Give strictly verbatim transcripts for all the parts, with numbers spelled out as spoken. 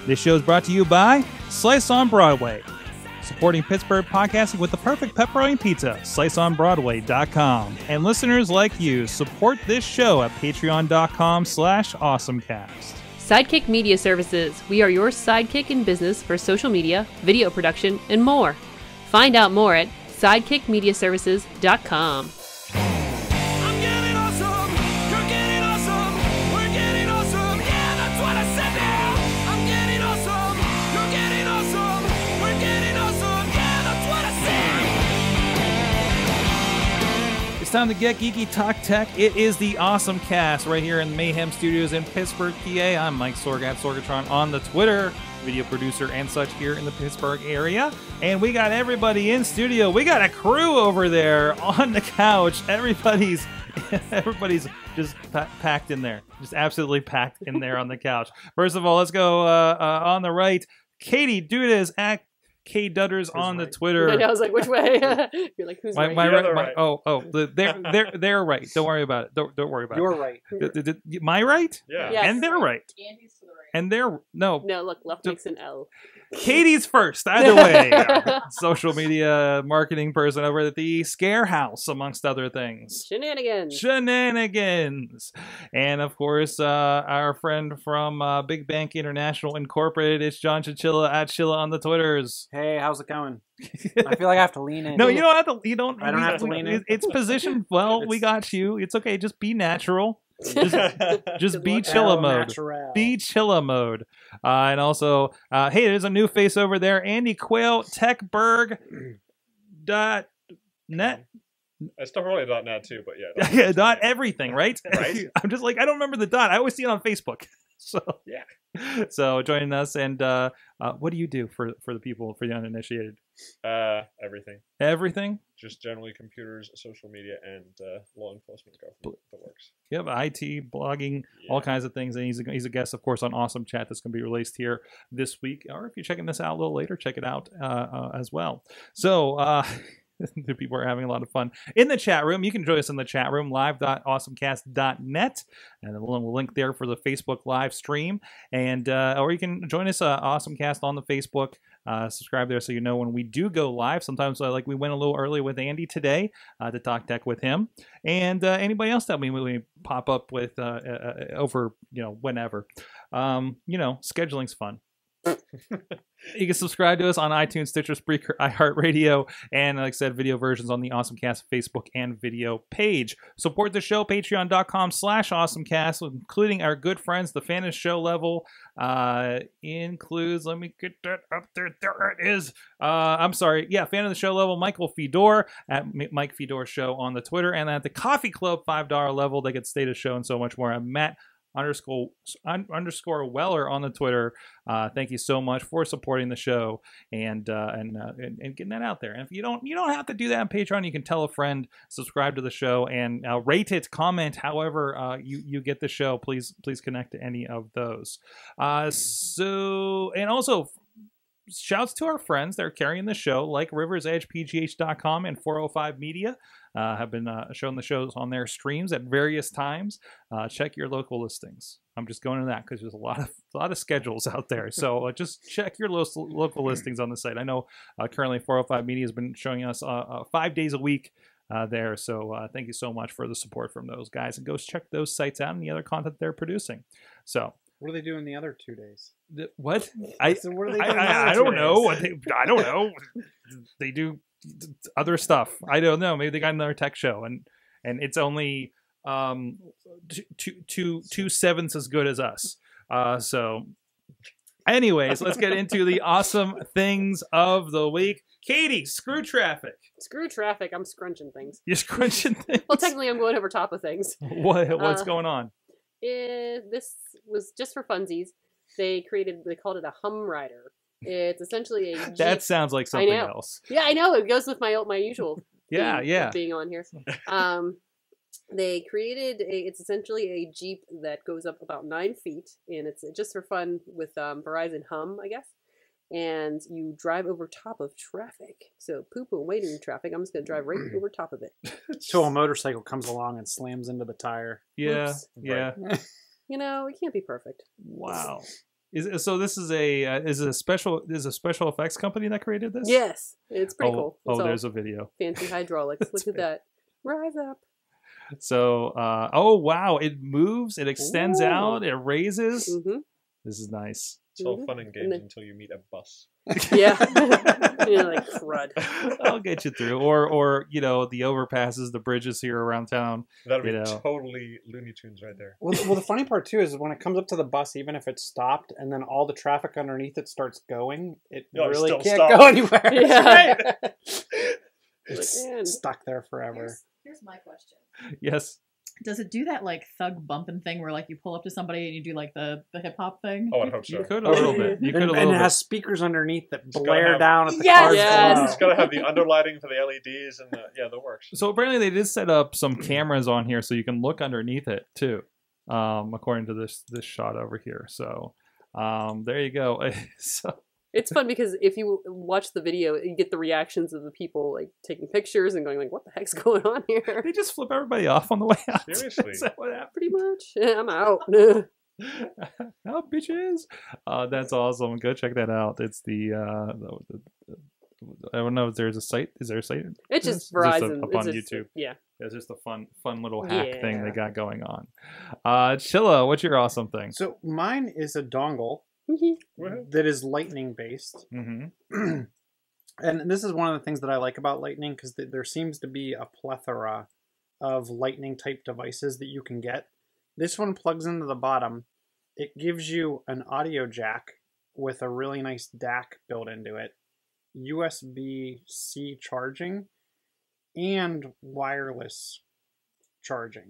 This show is brought to you by Slice on Broadway, supporting Pittsburgh podcasting with the perfect pepperoni pizza, slice on broadway dot com. And listeners like you, support this show at patreon dot com slash awesomecast. Sidekick Media Services. We are your sidekick in business for social media, video production, and more. Find out more at sidekick media services dot com. I'm getting awesome, you're getting awesome, we're getting awesome, yeah, that's what I said now. I'm getting awesome, you're getting awesome, we're getting awesome, yeah, that's what I said. It's time to get geeky, talk tech. It is the AwesomeCast right here in Mayhem Studios in Pittsburgh, P A. I'm Mike Sorg at Sorgatron on the Twitter, video producer and such here in the Pittsburgh area. And we got everybody in studio. We got a crew over there on the couch. Everybody's everybody's just pa- packed in there. Just absolutely packed in there on the couch. First of all, let's go uh, uh, on the right. Katie Dudas at K Dudders on right? the Twitter. I was like, which way? You're like, who's My, right? my, The right, other my right. oh oh the, they're they're they're right. Don't worry about it. Don't don't worry about You're it. right. The- the- the- my right? Yeah. Yes. And they're right. Andy's to the right. And they're no. No, look, left D- makes an L. Katie's first, either way. Social media marketing person over at the Scare House, amongst other things. Shenanigans. Shenanigans. And of course, uh, our friend from uh, Big Bank International Incorporated, it's John Chilla at Chilla on the Twitters. Hey, how's it going? I feel like I have to lean in. No, you don't have to. You don't. I don't we- have to we- lean in? it- It's positioned well. we It's- got you. It's okay. Just be natural. Just, just Good be luck. Chilla El mode. natural. Be Chilla mode. Uh, and also, uh, hey, there's a new face over there. Andy Quayle, techberg dot net. It's definitely dot net too, but yeah. Yeah, dot everything, right? Right. I'm just like, I don't remember the dot. I always see it on Facebook. So Yeah. So joining us, and uh, uh, what do you do for for the people, for the uninitiated? Uh, everything. Everything. Just generally computers, social media, and uh, law enforcement government. That works. Yep, I T, blogging, Yeah. all kinds of things. And he's a, he's a guest, of course, on Awesome Chat that's going to be released here this week. Or if you're checking this out a little later, check it out uh, uh, as well. So uh, the people are having a lot of fun in the chat room. You can join us in the chat room, live dot awesomecast dot net. And then we'll link there for the Facebook live stream. And uh, or you can join us, uh, AwesomeCast, on the Facebook. Uh, subscribe there so you know when we do go live. Sometimes, uh, like we went a little early with Andy today uh, to talk tech with him, and uh, anybody else that we, we pop up with uh, uh, over, you know, whenever. Um, you know, scheduling's fun. You can subscribe to us on iTunes, Stitcher, Spreaker, iHeartRadio, and like I said, video versions on the AwesomeCast Facebook and video page. Support the show, patreon dot com slash awesomecast, including our good friends, the fan of show level. Uh, includes, let me get that up there. There it is. Uh, I'm sorry. Yeah, fan of the show level, Michael Fedor at M- Mike Fedor Show on the Twitter, and at the Coffee Club five dollar level, they get state of show and so much more. I'm Matt underscore un, underscore Weller on the Twitter. Uh, thank you so much for supporting the show and uh, and, uh, and and getting that out there. And if you don't you don't have to do that on Patreon, you can tell a friend, subscribe to the show, and uh, rate it, comment, however uh, you you get the show. Please please connect to any of those. Uh, so and also. Shouts to our friends that are carrying the show, like Rivers Edge P G H dot com and four oh five Media, uh, have been uh, showing the shows on their streams at various times. Uh, check your local listings. I'm just going to that because there's a lot of a lot of schedules out there. So uh, just check your lo- local listings on the site. I know uh, currently four oh five Media has been showing us uh, uh, five days a week uh, there. So uh, thank you so much for the support from those guys. And go check those sites out and the other content they're producing. So. What are they doing the other two days? The, what? I, So what are they I, doing the I, other I two don't know. days? What they, I don't know. They do other stuff. I don't know. Maybe they got another tech show, and and it's only um two two two two sevenths as good as us. Uh, so, anyways, let's get into the awesome things of the week. Katie, screw traffic. Screw traffic. I'm scrunching things. You're scrunching things. Well, technically, I'm going over top of things. What what's Uh, going on? Eh, this was just for funsies. They created, they called it a hum rider. It's essentially a Jeep. That sounds like something know. else. Yeah, I know. It goes with my my usual Yeah, theme of yeah. being on here. Um, they created a, it's essentially a Jeep that goes up about nine feet, and it's just for fun with um, Verizon Hum, I guess. And you drive over top of traffic. So poop and waiting traffic. I'm just gonna drive right over top of it. Till a motorcycle comes along and slams into the tire. Yeah, Oops. yeah. You know, it can't be perfect. Wow. Is so this is a uh, is it a special is a special effects company that created this? Yes, it's pretty oh, cool. Oh, It's all there's a video. fancy hydraulics. Look at that. Rise up. So, uh, oh wow, it moves, it extends Ooh. out, it raises. Mm-hmm. This is nice. It's all Mhm. fun and And games then- until you meet a bus. Yeah. You're like crud. I'll get you through, or or you know the overpasses, the bridges here around town. That'd be You know. totally Looney Tunes right there. Well, well, the funny part too is when it comes up to the bus, even if it's stopped, and then all the traffic underneath it starts going, it No, it really still can't stops. go anywhere. Yeah. It's Like, man. stuck there forever. Here's, here's my question. Yes. Does it do that like thug bumping thing where like you pull up to somebody and you do like the, the hip hop thing? Oh, I hope so. You could a little bit. You could a And, little and it bit. has speakers underneath that gotta blare have- down at the Yes! cars. Yes! It's got to have the underlighting for the L E Ds and the, yeah, that works. So apparently they did set up some cameras on here so you can look underneath it too, um, according to this this shot over here. So um, there you go. So It's fun because if you watch the video, you get the reactions of the people like taking pictures and going like, "What the heck's going on here?" they just flip everybody off on the way out. Seriously? Is that what happened? Pretty much. Yeah, I'm out. Oh, bitches! Uh, that's awesome. Go check that out. It's the, uh, the, the I don't know if there's a site. Is there a site? It's just It's Verizon. up It's on just- YouTube. Yeah. It's just a fun, fun little hack thing they Yeah. got going on. Uh, Chilla, what's your awesome thing? So mine is a dongle Woohoo. that is lightning based. Mm-hmm. And this is one of the things that I like about lightning because th- there seems to be a plethora of lightning type devices that you can get. This one plugs into the bottom. It gives you an audio jack with a really nice D A C built into it, U S B C charging, and wireless charging.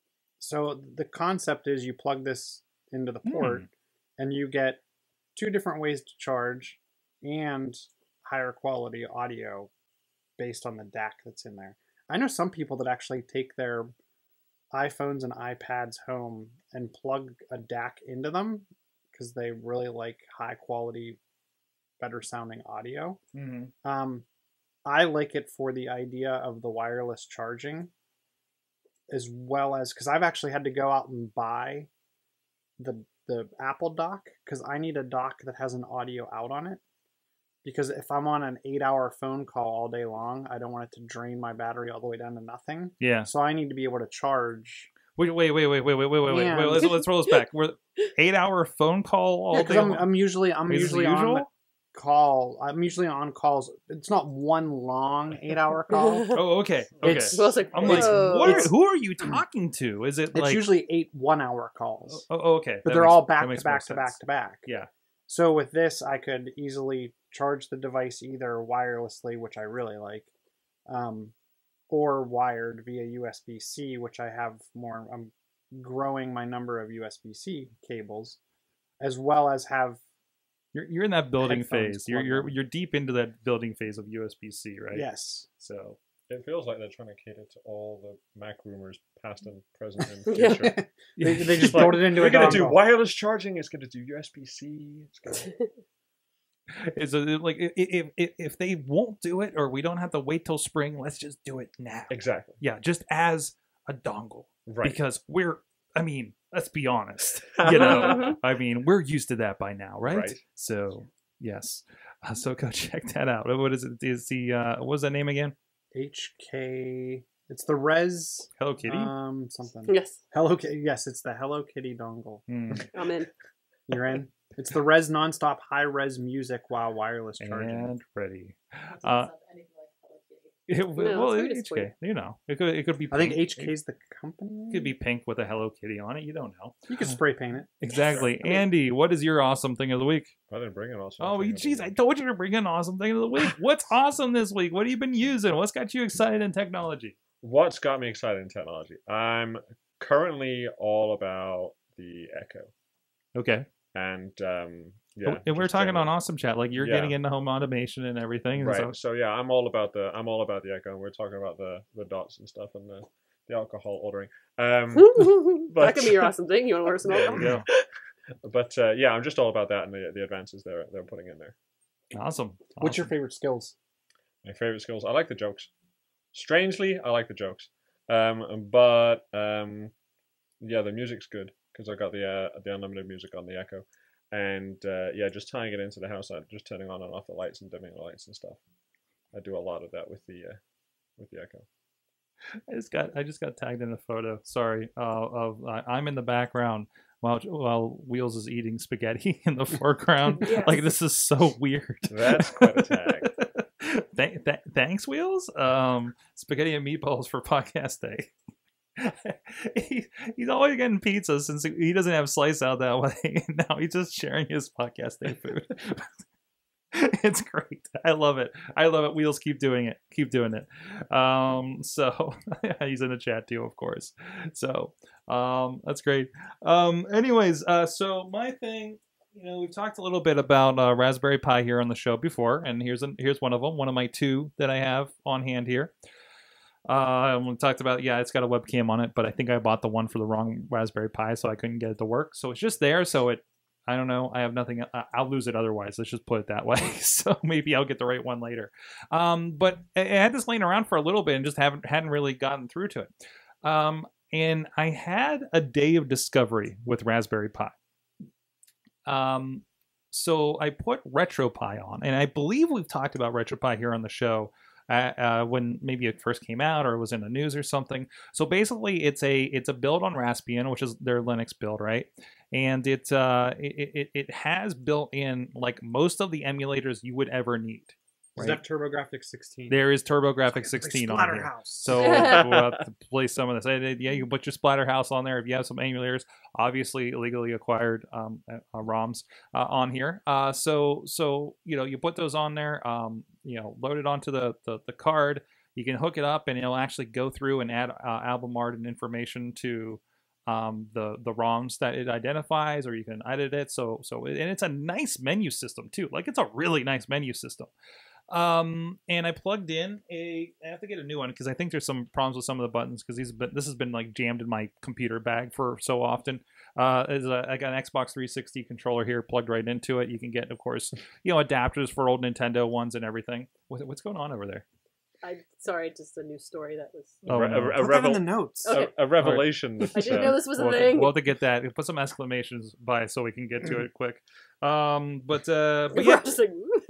So the concept is you plug this into the port Hmm. and you get two different ways to charge and higher quality audio based on the D A C that's in there. I know some people that actually take their iPhones and iPads home and plug a D A C into them because they really like high quality, better sounding audio. Mm-hmm. Um, I like it for the idea of the wireless charging, as well as because I've actually had to go out and buy the the Apple dock because I need a dock that has an audio out on it. Because if I'm on an eight-hour phone call all day long, I don't want it to drain my battery all the way down to nothing. Yeah. So I need to be able to charge. Wait, wait, wait, wait, wait, wait, wait, wait, wait. Yeah. Let's let's roll this back. We're eight-hour phone call all Yeah, 'cause day. I'm, long? I'm usually I'm Is this usually on the usual? call. I'm usually on calls. It's not one long eight-hour call. Oh, okay. Okay. It's- I was like, I'm like, whoa. what are, It's- who are you talking to? Is it It's like? usually eight one-hour calls, Oh, oh, okay. but That they're makes- all that back to makes more back to back sense. to back. Yeah. So with this, I could easily charge the device either wirelessly, which I really like, um, or wired via U S B C, which I have more. I'm growing my number of U S B C cables, as well as have. You're you're in that building Headphones phase. You're plugged you're in. you're deep into that building phase of U S B C, right? Yes. So It feels like they're trying to cater to all the Mac rumors, past and present and Yeah. future. they, they It's just like, built it into We're a going to do dongle. wireless charging. It's going to do U S B C. It's gonna... it's a, like i- if, if if they won't do it or we don't have to wait till spring, let's just do it now. Exactly. Yeah, just as a dongle Right. because we're. I mean, let's be honest. You know, I mean, we're used to that by now, right? Right. So yes. Uh, so go check that out. What is it? Is the uh, what was that name again? H K. It's the Res. Hello Kitty. Um, something. Yes, Hello Kitty. Yes, it's the Hello Kitty dongle. Hmm. I'm in. You're in. It's the Res nonstop high res music while wireless charging. And ready. It doesn't Uh, sound anything like Hello Kitty. It, No, well, it's very H K. discreet. You know, it could it could be. I think pink. H K is the company. It could be pink with a Hello Kitty on it. You don't know. You could spray paint it. Exactly. I mean- Andy, what is your awesome thing of the week? I didn't bring it also. Oh, jeez, I told you to bring an awesome thing of the week. What's awesome this week? What have you been using? What's got you excited in technology? What's got me excited in technology? I'm currently all about the Echo. Okay. And um, yeah, and we're just talking on generally. Awesome Chat, like you're Yeah. getting into home automation and everything. And Right. so, So yeah, I'm all about the I'm all about the Echo, and we're talking about the the dots and stuff and the the alcohol ordering. Um, that could be your awesome thing. You want to order some there alcohol? you go. but uh, yeah, I'm just all about that and the the advances they're they're putting in there. Awesome. What's your Awesome. favorite skills? My favorite skills. I like the jokes. Strangely, I like the jokes. Um, but um, yeah, the music's good because I got the uh, the unlimited music on the Echo, and uh, yeah, just tying it into the house, just turning on and off the lights and dimming the lights and stuff. I do a lot of that with the uh, with the Echo. I just got I just got tagged in a photo. Sorry, uh, of uh, I'm in the background while while Wheels is eating spaghetti in the foreground. Yes. Like this is so weird. That's quite a tag. Th- th- thanks, Wheels. Um, spaghetti and meatballs for podcast day. he, he's always getting pizza since he doesn't have slice out that way. Now he's just sharing his podcast day food. It's great. I love it. I love it. Wheels, keep doing it. Keep doing it. Um, so he's in the chat too, of course. So um, that's great. Um, anyways, uh, so my thing, you know, we've talked a little bit about uh, Raspberry Pi here on the show before, and here's a, here's one of them. One of my two that I have on hand here. Uh, we talked about, yeah, it's got a webcam on it, but I think I bought the one for the wrong Raspberry Pi, so I couldn't get it to work. So it's just there. So it, I don't know. I have nothing. I'll lose it otherwise. Let's just put it that way. So maybe I'll get the right one later. Um, but I had this laying around for a little bit and just haven't hadn't really gotten through to it. Um, and I had a day of discovery with Raspberry Pi. Um, so I put RetroPie on, and I believe we've talked about RetroPie here on the show. Uh, uh, when maybe it first came out or it was in the news or something. So basically, it's a it's a build on Raspbian, which is their Linux build, right? And it uh, it, it it has built in like most of the emulators you would ever need. Does Right? that TurboGrafx sixteen? There is TurboGrafx sixteen on here. Splatterhouse. So we'll have to play some of this. Uh, Yeah, you can put your Splatterhouse on there if you have some emulators, obviously illegally acquired um, uh, ROMs uh, on here. Uh, so so you know you put those on there. Um, you know, load it onto the, the the card. You can hook it up, and it'll actually go through and add uh, album art and information to um, the the ROMs that it identifies, or you can edit it. So so and it's a nice menu system too. Like it's a really nice menu system. Um, and I plugged in a, I have to get a new one because I think there's some problems with some of the buttons because these been, this has been like jammed in my computer bag for so often. Uh, is a, I got an Xbox three sixty controller here plugged right into it. You can get, of course, you know, adapters for old Nintendo ones and everything. What, what's going on over there? I sorry, just a new story that was. Oh, a, no. a, a, Put that in the revel- notes. Okay. a, a revelation. I that, didn't uh, know this was a We'll, thing. we'll have to get that. Put some exclamations by so we can get to it quick. Um, but uh, but We're yeah, just like,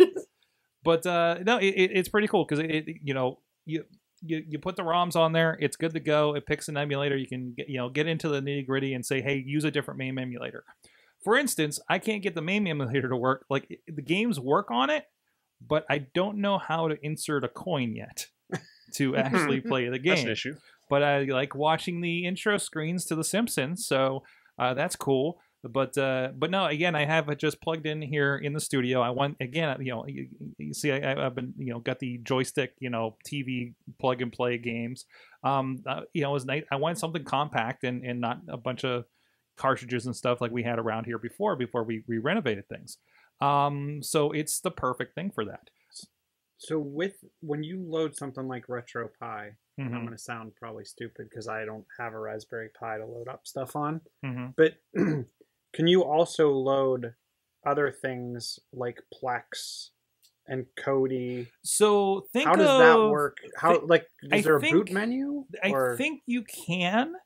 but uh, no, it, it, it's pretty cool because it, it, you know, you. You, you put the ROMs on there, it's good to go. It picks an emulator. You can get, you know, get into the nitty gritty and say, hey, use a different MAME emulator. For instance, I can't get the MAME emulator to work. Like the games work on it, but I don't know how to insert a coin yet to actually play the game. That's an issue. But I like watching the intro screens to The Simpsons, so uh, that's cool. But uh, but no, again, I have it just plugged in here in the studio. I want again, you know, you, you see, I, I've been, you know, got the joystick, you know, T V plug and play games. Um, uh, you know, it was nice. I wanted something compact and and not a bunch of cartridges and stuff like we had around here before. Before we we renovated things. Um, so it's the perfect thing for that. So with when you load something like RetroPie, Mm-hmm. and I'm going to sound probably stupid because I don't have a Raspberry Pi to load up stuff on, Mm-hmm. but can you also load other things like Plex and Kodi? So think How does of, that work? How thi- like I is there a think- boot menu? I Or- think you can.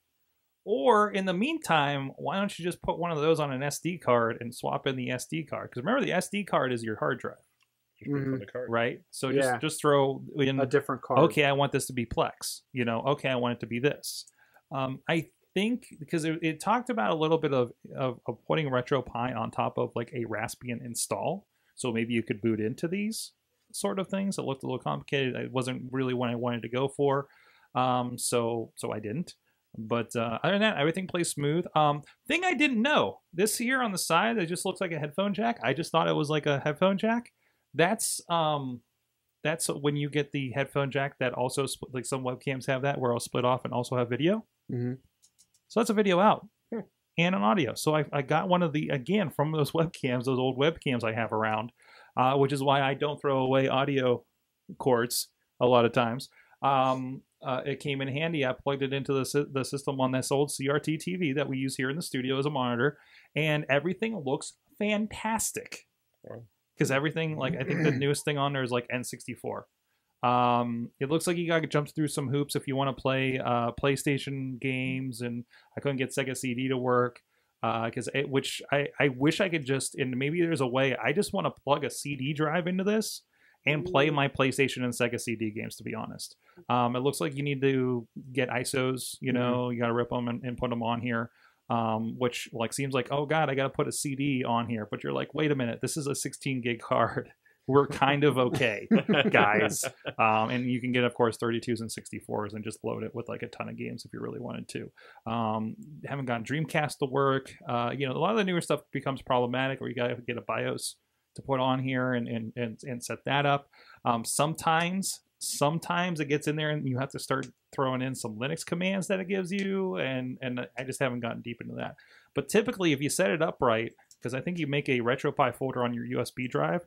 Or in the meantime, why don't you just put one of those on an S D card and swap in the S D card? Because remember, the S D card is your hard drive, Just put it on Mhm. the card. right? So just Yeah. just throw in. a different card. Okay, I want this to be Plex. You know, okay, I want it to be this. Um, I think because it, it talked about a little bit of, of of putting RetroPie on top of like a Raspbian install. So maybe you could boot into these sort of things. It looked a little complicated. It wasn't really what I wanted to go for. Um, so so I didn't. But uh, other than that, everything plays smooth. Um, thing I didn't know, this here on the side, it just looks like a headphone jack. I just thought it was like a headphone jack. That's um, that's when you get the headphone jack that also split, like some webcams have that, where I'll split off and also have video. Mhm. So that's a video out and an audio. So I, I got one of the, again, from those webcams, those old webcams I have around, uh, which is why I don't throw away audio cords a lot of times. Um, uh, it came in handy. I plugged it into the, sy- the system on this old C R T T V that we use here in the studio as a monitor, and everything looks fantastic. Wow. Because everything, like, I think the newest thing on there is like N sixty-four. Um, it looks like you got to jump through some hoops if you want to play uh, PlayStation games, and I couldn't get Sega C D to work. because uh, which I, I wish I could just, and maybe there's a way, I just want to plug a C D drive into this and play my PlayStation and Sega C D games, to be honest. Um, it looks like you need to get I S Os, you know, mm-hmm. you got to rip them and, and put them on here, um, which like seems like, oh God, I got to put a C D on here. But you're like, wait a minute, this is a sixteen gig card. We're kind of okay, guys. Um, and you can get, of course, thirty-twos and sixty-fours and just load it with like a ton of games if you really wanted to. Um, haven't gotten Dreamcast to work. Uh, you know, a lot of the newer stuff becomes problematic, or you got to get a BIOS to put on here and and and, and set that up. Um, sometimes, sometimes it gets in there and you have to start throwing in some Linux commands that it gives you, and and I just haven't gotten deep into that. But typically, if you set it up right, because I think you make a RetroPie folder on your U S B drive.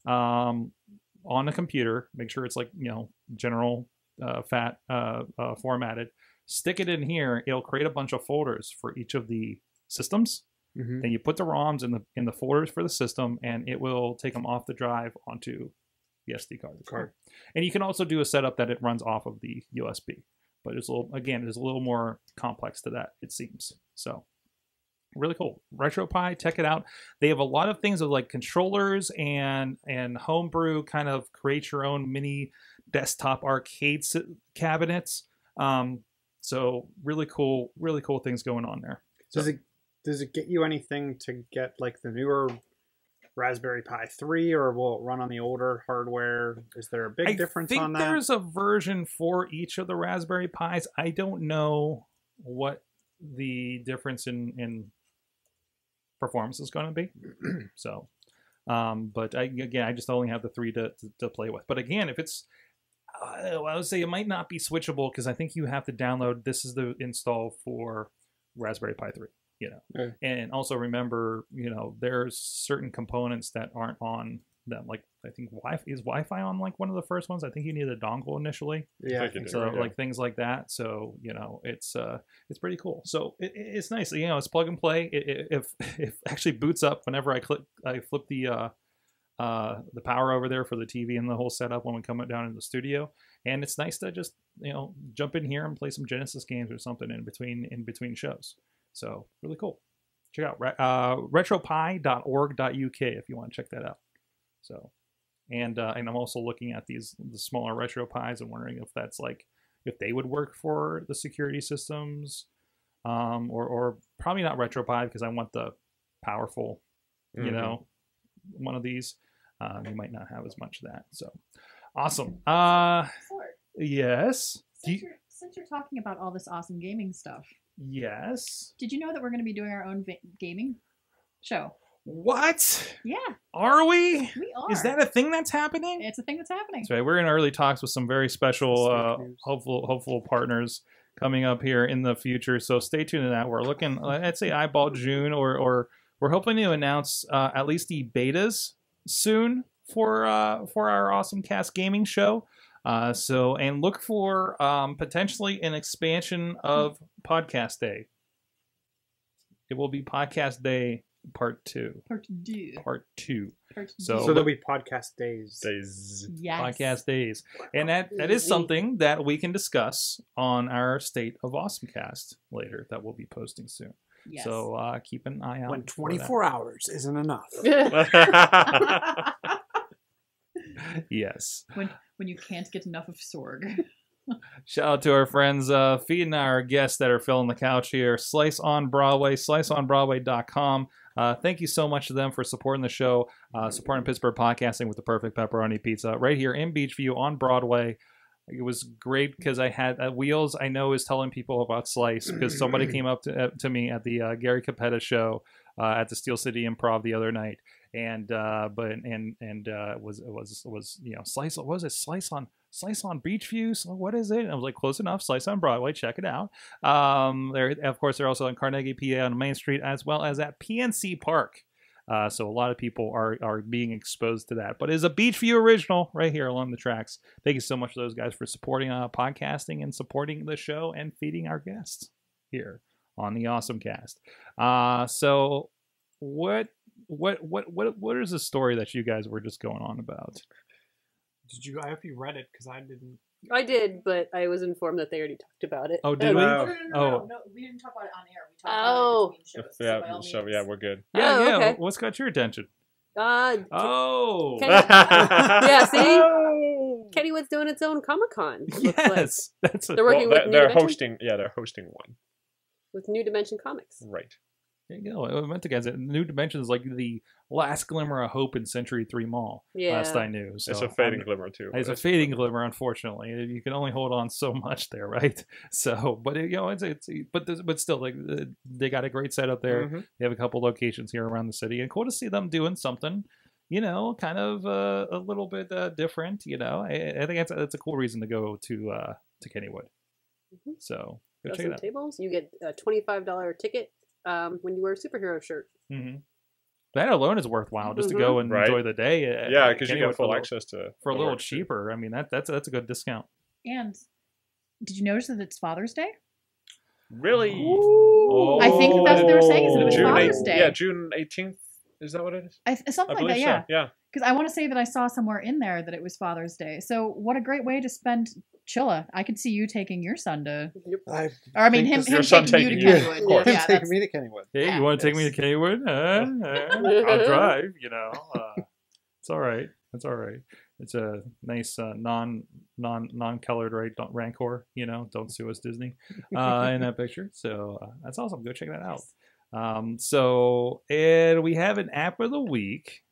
Um, on a computer, make sure it's like, you know, general uh, fat uh, uh, formatted, stick it in here. It'll create a bunch of folders for each of the systems. Mm-hmm. Then you put the ROMs in the in the folders for the system, and it will take them off the drive onto the S D card. card. And you can also do a setup that it runs off of the U S B, but it's a little, again, it's a little more complex to that, it seems. So really cool. RetroPie, check it out. They have a lot of things of like controllers and and homebrew, kind of create your own mini desktop arcade cabinets. Um, so really cool, really cool things going on there. So, does it does it get you anything to get like the newer Raspberry Pi three, or will it run on the older hardware? Is there a big I difference think on that? There's a version for each of the Raspberry Pis. I don't know what the difference in in performance is going to be. So, um, but I, again, I just only have the three to, to, to play with. But again, if it's, uh, I would say it might not be switchable, because I think you have to download, this is the install for Raspberry Pi three, you know. Okay. And also remember, you know, there's certain components that aren't on them. Like, I think Wi-Fi, is Wi-Fi on like one of the first ones? I think you need a dongle initially. Yeah. I think so right, like yeah. things like that. So, you know, it's uh, it's pretty cool. So it, it's nice. You know, it's plug and play. It, it, if it actually boots up whenever I click, I flip the uh, uh, the power over there for the T V and the whole setup when we come down in the studio. And it's nice to just, you know, jump in here and play some Genesis games or something in between in between shows. So really cool. Check out uh, retropie dot org dot U K if you want to check that out. So. And uh, and I'm also looking at these the smaller RetroPies and wondering if that's like if they would work for the security systems, um, or or probably not RetroPie, because I want the powerful, you mm-hmm. know, one of these. Um, you might not have as much of that. So awesome. Uh, Sorg, yes. Since, you, you're, since you're talking about all this awesome gaming stuff, yes. Did you know that we're going to be doing our own va- gaming show? What? Yeah. Are we? We are. Is that a thing that's happening? It's a thing that's happening. That's right. We're in early talks with some very special, uh, hopeful, hopeful partners coming up here in the future. So stay tuned to that. We're looking, I'd say eyeball June, or or we're hoping to announce uh, at least the betas soon for uh, for our AwesomeCast gaming show. Uh, so and look for um, potentially an expansion of Podcast Day. It will be Podcast Day. Part two. Part two. Part two. Part so, so there'll be podcast days. Days. Yes. Podcast days. And that, that is something that we can discuss on our State of AwesomeCast later that we'll be posting soon. Yes. So uh, keep an eye out. When twenty-four hours isn't enough. Yes. When when you can't get enough of Sorg. Shout out to our friends uh, feeding our guests that are filling the couch here. Slice on Broadway, slice on broadway dot com. Uh, thank you so much to them for supporting the show, uh, supporting Pittsburgh podcasting with the perfect pepperoni pizza right here in Beachview on Broadway. It was great because I had uh, Wheels, I know, is telling people about Slice because somebody came up to, uh, to me at the uh, Gary Capetta show uh, at the Steel City Improv the other night. And uh, but and and uh, was was was you know Slice what was it Slice on Slice on Beachview? So what is it? And I was like, close enough. Slice on Broadway. Check it out. Um, there, of course, they're also on Carnegie, P A, on Main Street, as well as at P N C Park. Uh, so a lot of people are are being exposed to that. But it's a Beachview original right here along the tracks. Thank you so much to those guys for supporting uh, podcasting and supporting the show and feeding our guests here on the AwesomeCast. Uh, so what what what what what is the story that you guys were just going on about? Did you? I hope you read it because I didn't. I did, but I was informed that they already talked about it. Oh, did And- we? No, no, no, no, Oh. no, no, we didn't talk about it on air. We talked Oh. about it between shows. So by Yeah, all so means. yeah, we're good. Yeah, Oh, yeah. okay. What's got your attention? Uh, Oh. Kenny- yeah, see? Oh. Kennywood's doing its own Comic Con. Like. Yes, that's a, They're Well, working with they're, New they're Dimension? hosting. Yeah, they're hosting one. With New Dimension Comics. Right. there you go. I meant to guys. New Dimension is like the last glimmer of hope in Century Three Mall. Yeah. Last I knew, so It's a fading I'm- glimmer too. It's a fading glimmer, unfortunately. You can only hold on so much there, right? So, but you know, it's it's but this, but still, like uh, they got a great setup there. Mhm. They have a couple locations here around the city, and cool to see them doing something, you know, kind of uh, a little bit uh, different. You know, I, I think that's that's a cool reason to go to uh, to Kennywood. Mhm. So go Got check some it out. tables. You get a twenty-five dollars ticket um, when you wear a superhero shirt. Mm-hmm. That alone is worthwhile just to Mhm. go and Right. enjoy the day. At, Yeah, at because you Kennywood get for a full little- access to for a the little works, too. cheaper. I mean, that that's that's a good discount. And did you notice that it's Father's Day? Really? I think that's what they were saying, is that it was June Father's eighth- Day. Yeah, June eighteenth. Is that what it is? I, something I like believe that, yeah. so. Yeah. Because I want to say that I saw somewhere in there that it was Father's Day. So what a great way to spend Chilla. I could see you taking your son to, Yep. I or I mean think him, this- him Your son taking you to taking you. Kennywood. Of course. Yeah, him yeah, taking that's, me to Kennywood. Hey, Yeah, you want to take me to Kennywood? Uh, uh, I'll drive. You know, uh, it's all right. It's all right. It's a nice uh, non non non colored right don't, Rancor. You know, don't sue us, Disney. Uh, in that picture, so uh, that's awesome. Go check that out. Um, so and we have an app of the week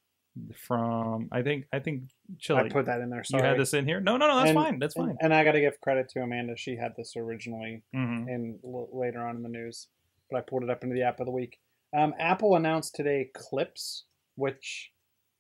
from I think I think Chilla. I put that in there. You Sorry. had this in here? No, no, no. That's And- fine. That's fine. And, and I got to give credit to Amanda. She had this originally hmm in l- later on in the news, but I pulled it up into the app of the week. Um, Apple announced today Clips, which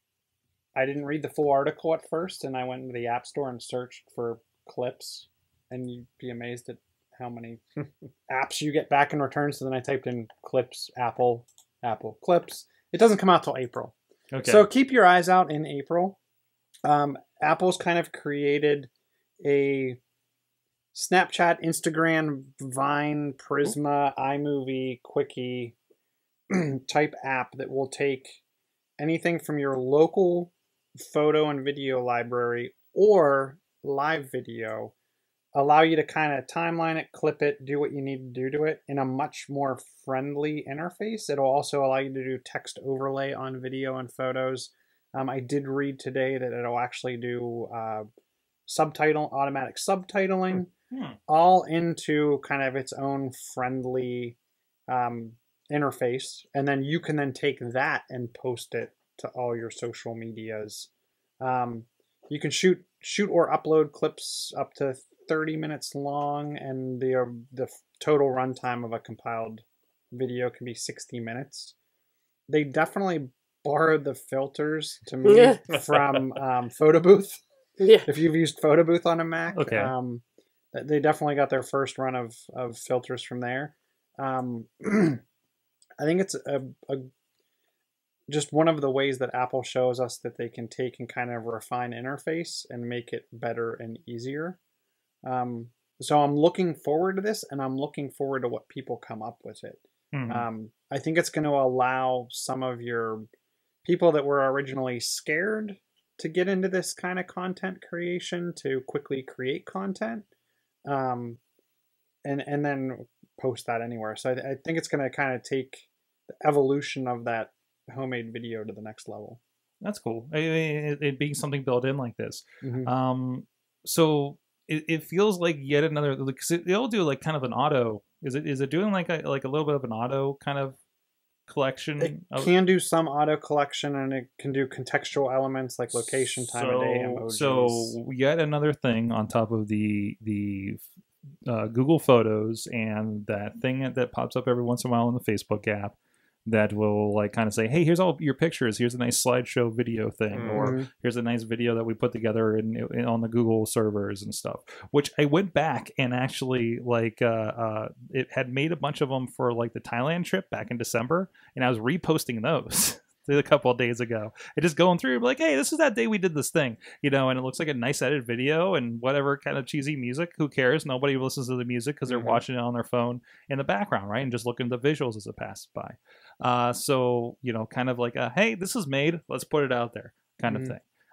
I didn't read the full article at first, and I went into the App Store and searched for Clips, and you'd be amazed at how many apps you get back in return. So then I typed in Clips, Apple, Apple Clips. It doesn't come out till April. Okay. So keep your eyes out in April. Um, Apple's kind of created a Snapchat, Instagram, Vine, Prisma, iMovie, Quickie type app that will take anything from your local photo and video library or live video, allow you to kind of timeline it, clip it, do what you need to do to it in a much more friendly interface. It'll also allow you to do text overlay on video and photos. Um, I did read today that it'll actually do uh, subtitle, automatic subtitling, Hmm. all into kind of its own friendly um, interface. And then you can then take that and post it to all your social medias. Um, you can shoot shoot or upload clips up to thirty minutes long, and the uh, the total runtime of a compiled video can be sixty minutes. They definitely borrowed the filters to me Yeah. from um, Photo Booth. Yeah. If you've used Photo Booth on a Mac, Okay. um, they definitely got their first run of, of filters from there. Um, I think it's a, a just one of the ways that Apple shows us that they can take and kind of refine interface and make it better and easier. Um, so I'm looking forward to this, and I'm looking forward to what people come up with it. Mhm. Um, I think it's going to allow some of your people that were originally scared to get into this kind of content creation to quickly create content, um, and and then post that anywhere. So I, I think it's going to kind of take the evolution of that homemade video to the next level. That's cool. I mean, it, it being something built in like this. Mhm. Um, so it, it feels like yet another. Because they'll do like kind of an auto. Is it is it doing like a like a little bit of an auto kind of collection? It of, can do some auto collection, and it can do contextual elements like location, time of day, emojis. So yet another thing on top of the the uh, Google Photos and that thing that pops up every once in a while in the Facebook app that will like kind of say, hey, here's all your pictures. Here's a nice slideshow video thing, Mhm. or here's a nice video that we put together in, in on the Google servers and stuff. Which I went back and actually like uh, uh, it had made a bunch of them for like the Thailand trip back in December, and I was reposting those. A couple of days ago, and just going through like, hey, this is that day we did this thing, you know, and it looks like a nice edited video and whatever kind of cheesy music. Who cares? Nobody listens to the music because they're Mhm. watching it on their phone in the background, right? And just looking at the visuals as it passes by. Uh, so you know, kind of like a, hey, this is made. Let's put it out there, kind Mhm. of thing.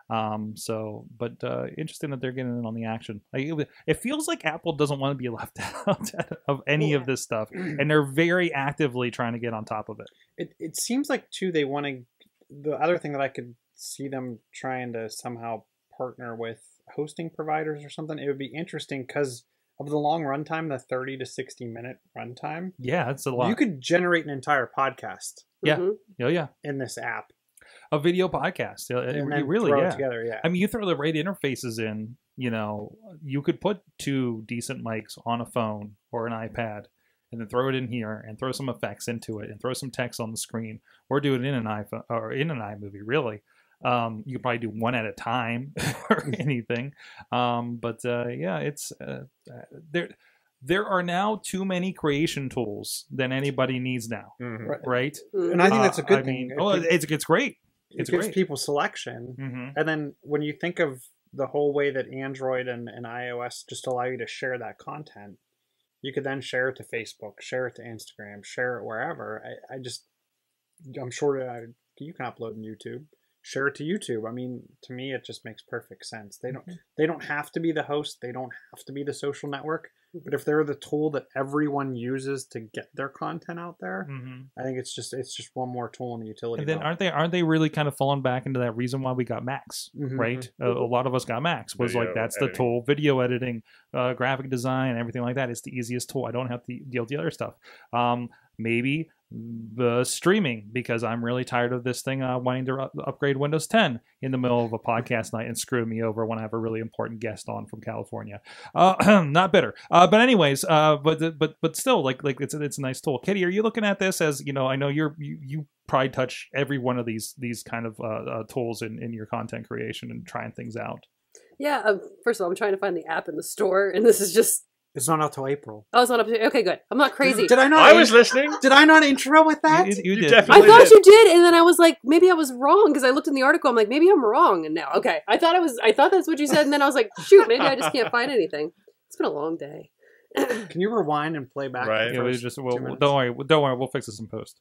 Um, so, but uh, interesting that they're getting in on the action. Like, it, it feels like Apple doesn't want to be left out of any Yeah. of this stuff, and they're very actively trying to get on top of it. It it seems like too they want to. The other thing that I could see them trying to somehow partner with hosting providers or something. It would be interesting because of the long runtime, the thirty to sixty minute runtime. Yeah, it's a lot. You could generate an entire podcast Yeah. Mhm. Oh yeah, in this app. a video podcast. Yeah, it, And it then really, throw yeah. it together. Yeah. I mean, you throw the right interfaces in, you know, you could put two decent mics on a phone or an iPad and then throw it in here and throw some effects into it and throw some text on the screen or do it in an iPhone or in an iMovie, really. Um, you could probably do one at a time or anything. Um, but uh, yeah, it's uh, there. There are now too many creation tools than anybody needs now, Mhm. Right. right? Mhm. And I think Uh, that's a good I thing. mean, It oh, gives- it's it's great. it It's gives great. people selection. Mm-hmm. And then when you think of the whole way that Android and, and iOS just allow you to share that content, you could then share it to Facebook, share it to Instagram, share it wherever. I, I just, I'm sure that I, you can upload on YouTube, share it to YouTube. I mean, to me, it just makes perfect sense. They don't, they don't have to be the host. They don't have to be the social network. But if they're the tool that everyone uses to get their content out there, Mm-hmm. I think it's just it's just one more tool in the utility And then belt. aren't they aren't they really kind of falling back into that reason why we got Macs, Mhm. right? A, a lot of us got Macs. Was like Video that's editing. the tool, video editing, uh, graphic design, everything like that. It's the easiest tool. I don't have to deal with the other stuff. Um, maybe the streaming because I'm really tired of this thing uh, wanting to up- upgrade Windows ten in the middle of a podcast night and screw me over when I have a really important guest on from California. Uh, not bitter, uh, but anyways, uh, but but but still, like like it's a, it's a nice tool. Kitty, are you looking at this as you know? I know you're you, you probably touch every one of these these kind of uh, uh, tools in in your content creation and trying things out. Yeah. Um, first of all, I'm trying to find the app in the store, and this is just. It's not out till April. Oh, it's not up to. Okay, good. I'm not crazy. Did I not? I was listening. Did I not intro with that? You, you You did. definitely- I thought did. you did, and then I was like, maybe I was wrong because I looked in the article. I'm like, maybe I'm wrong, and now, okay, I thought I was, I thought that's what you said, and then I was like, shoot, maybe I just can't find anything. It's been a long day. Can you rewind and play back? Right. the Yeah, we first just two well, minutes? don't worry, don't worry, we'll fix this in post.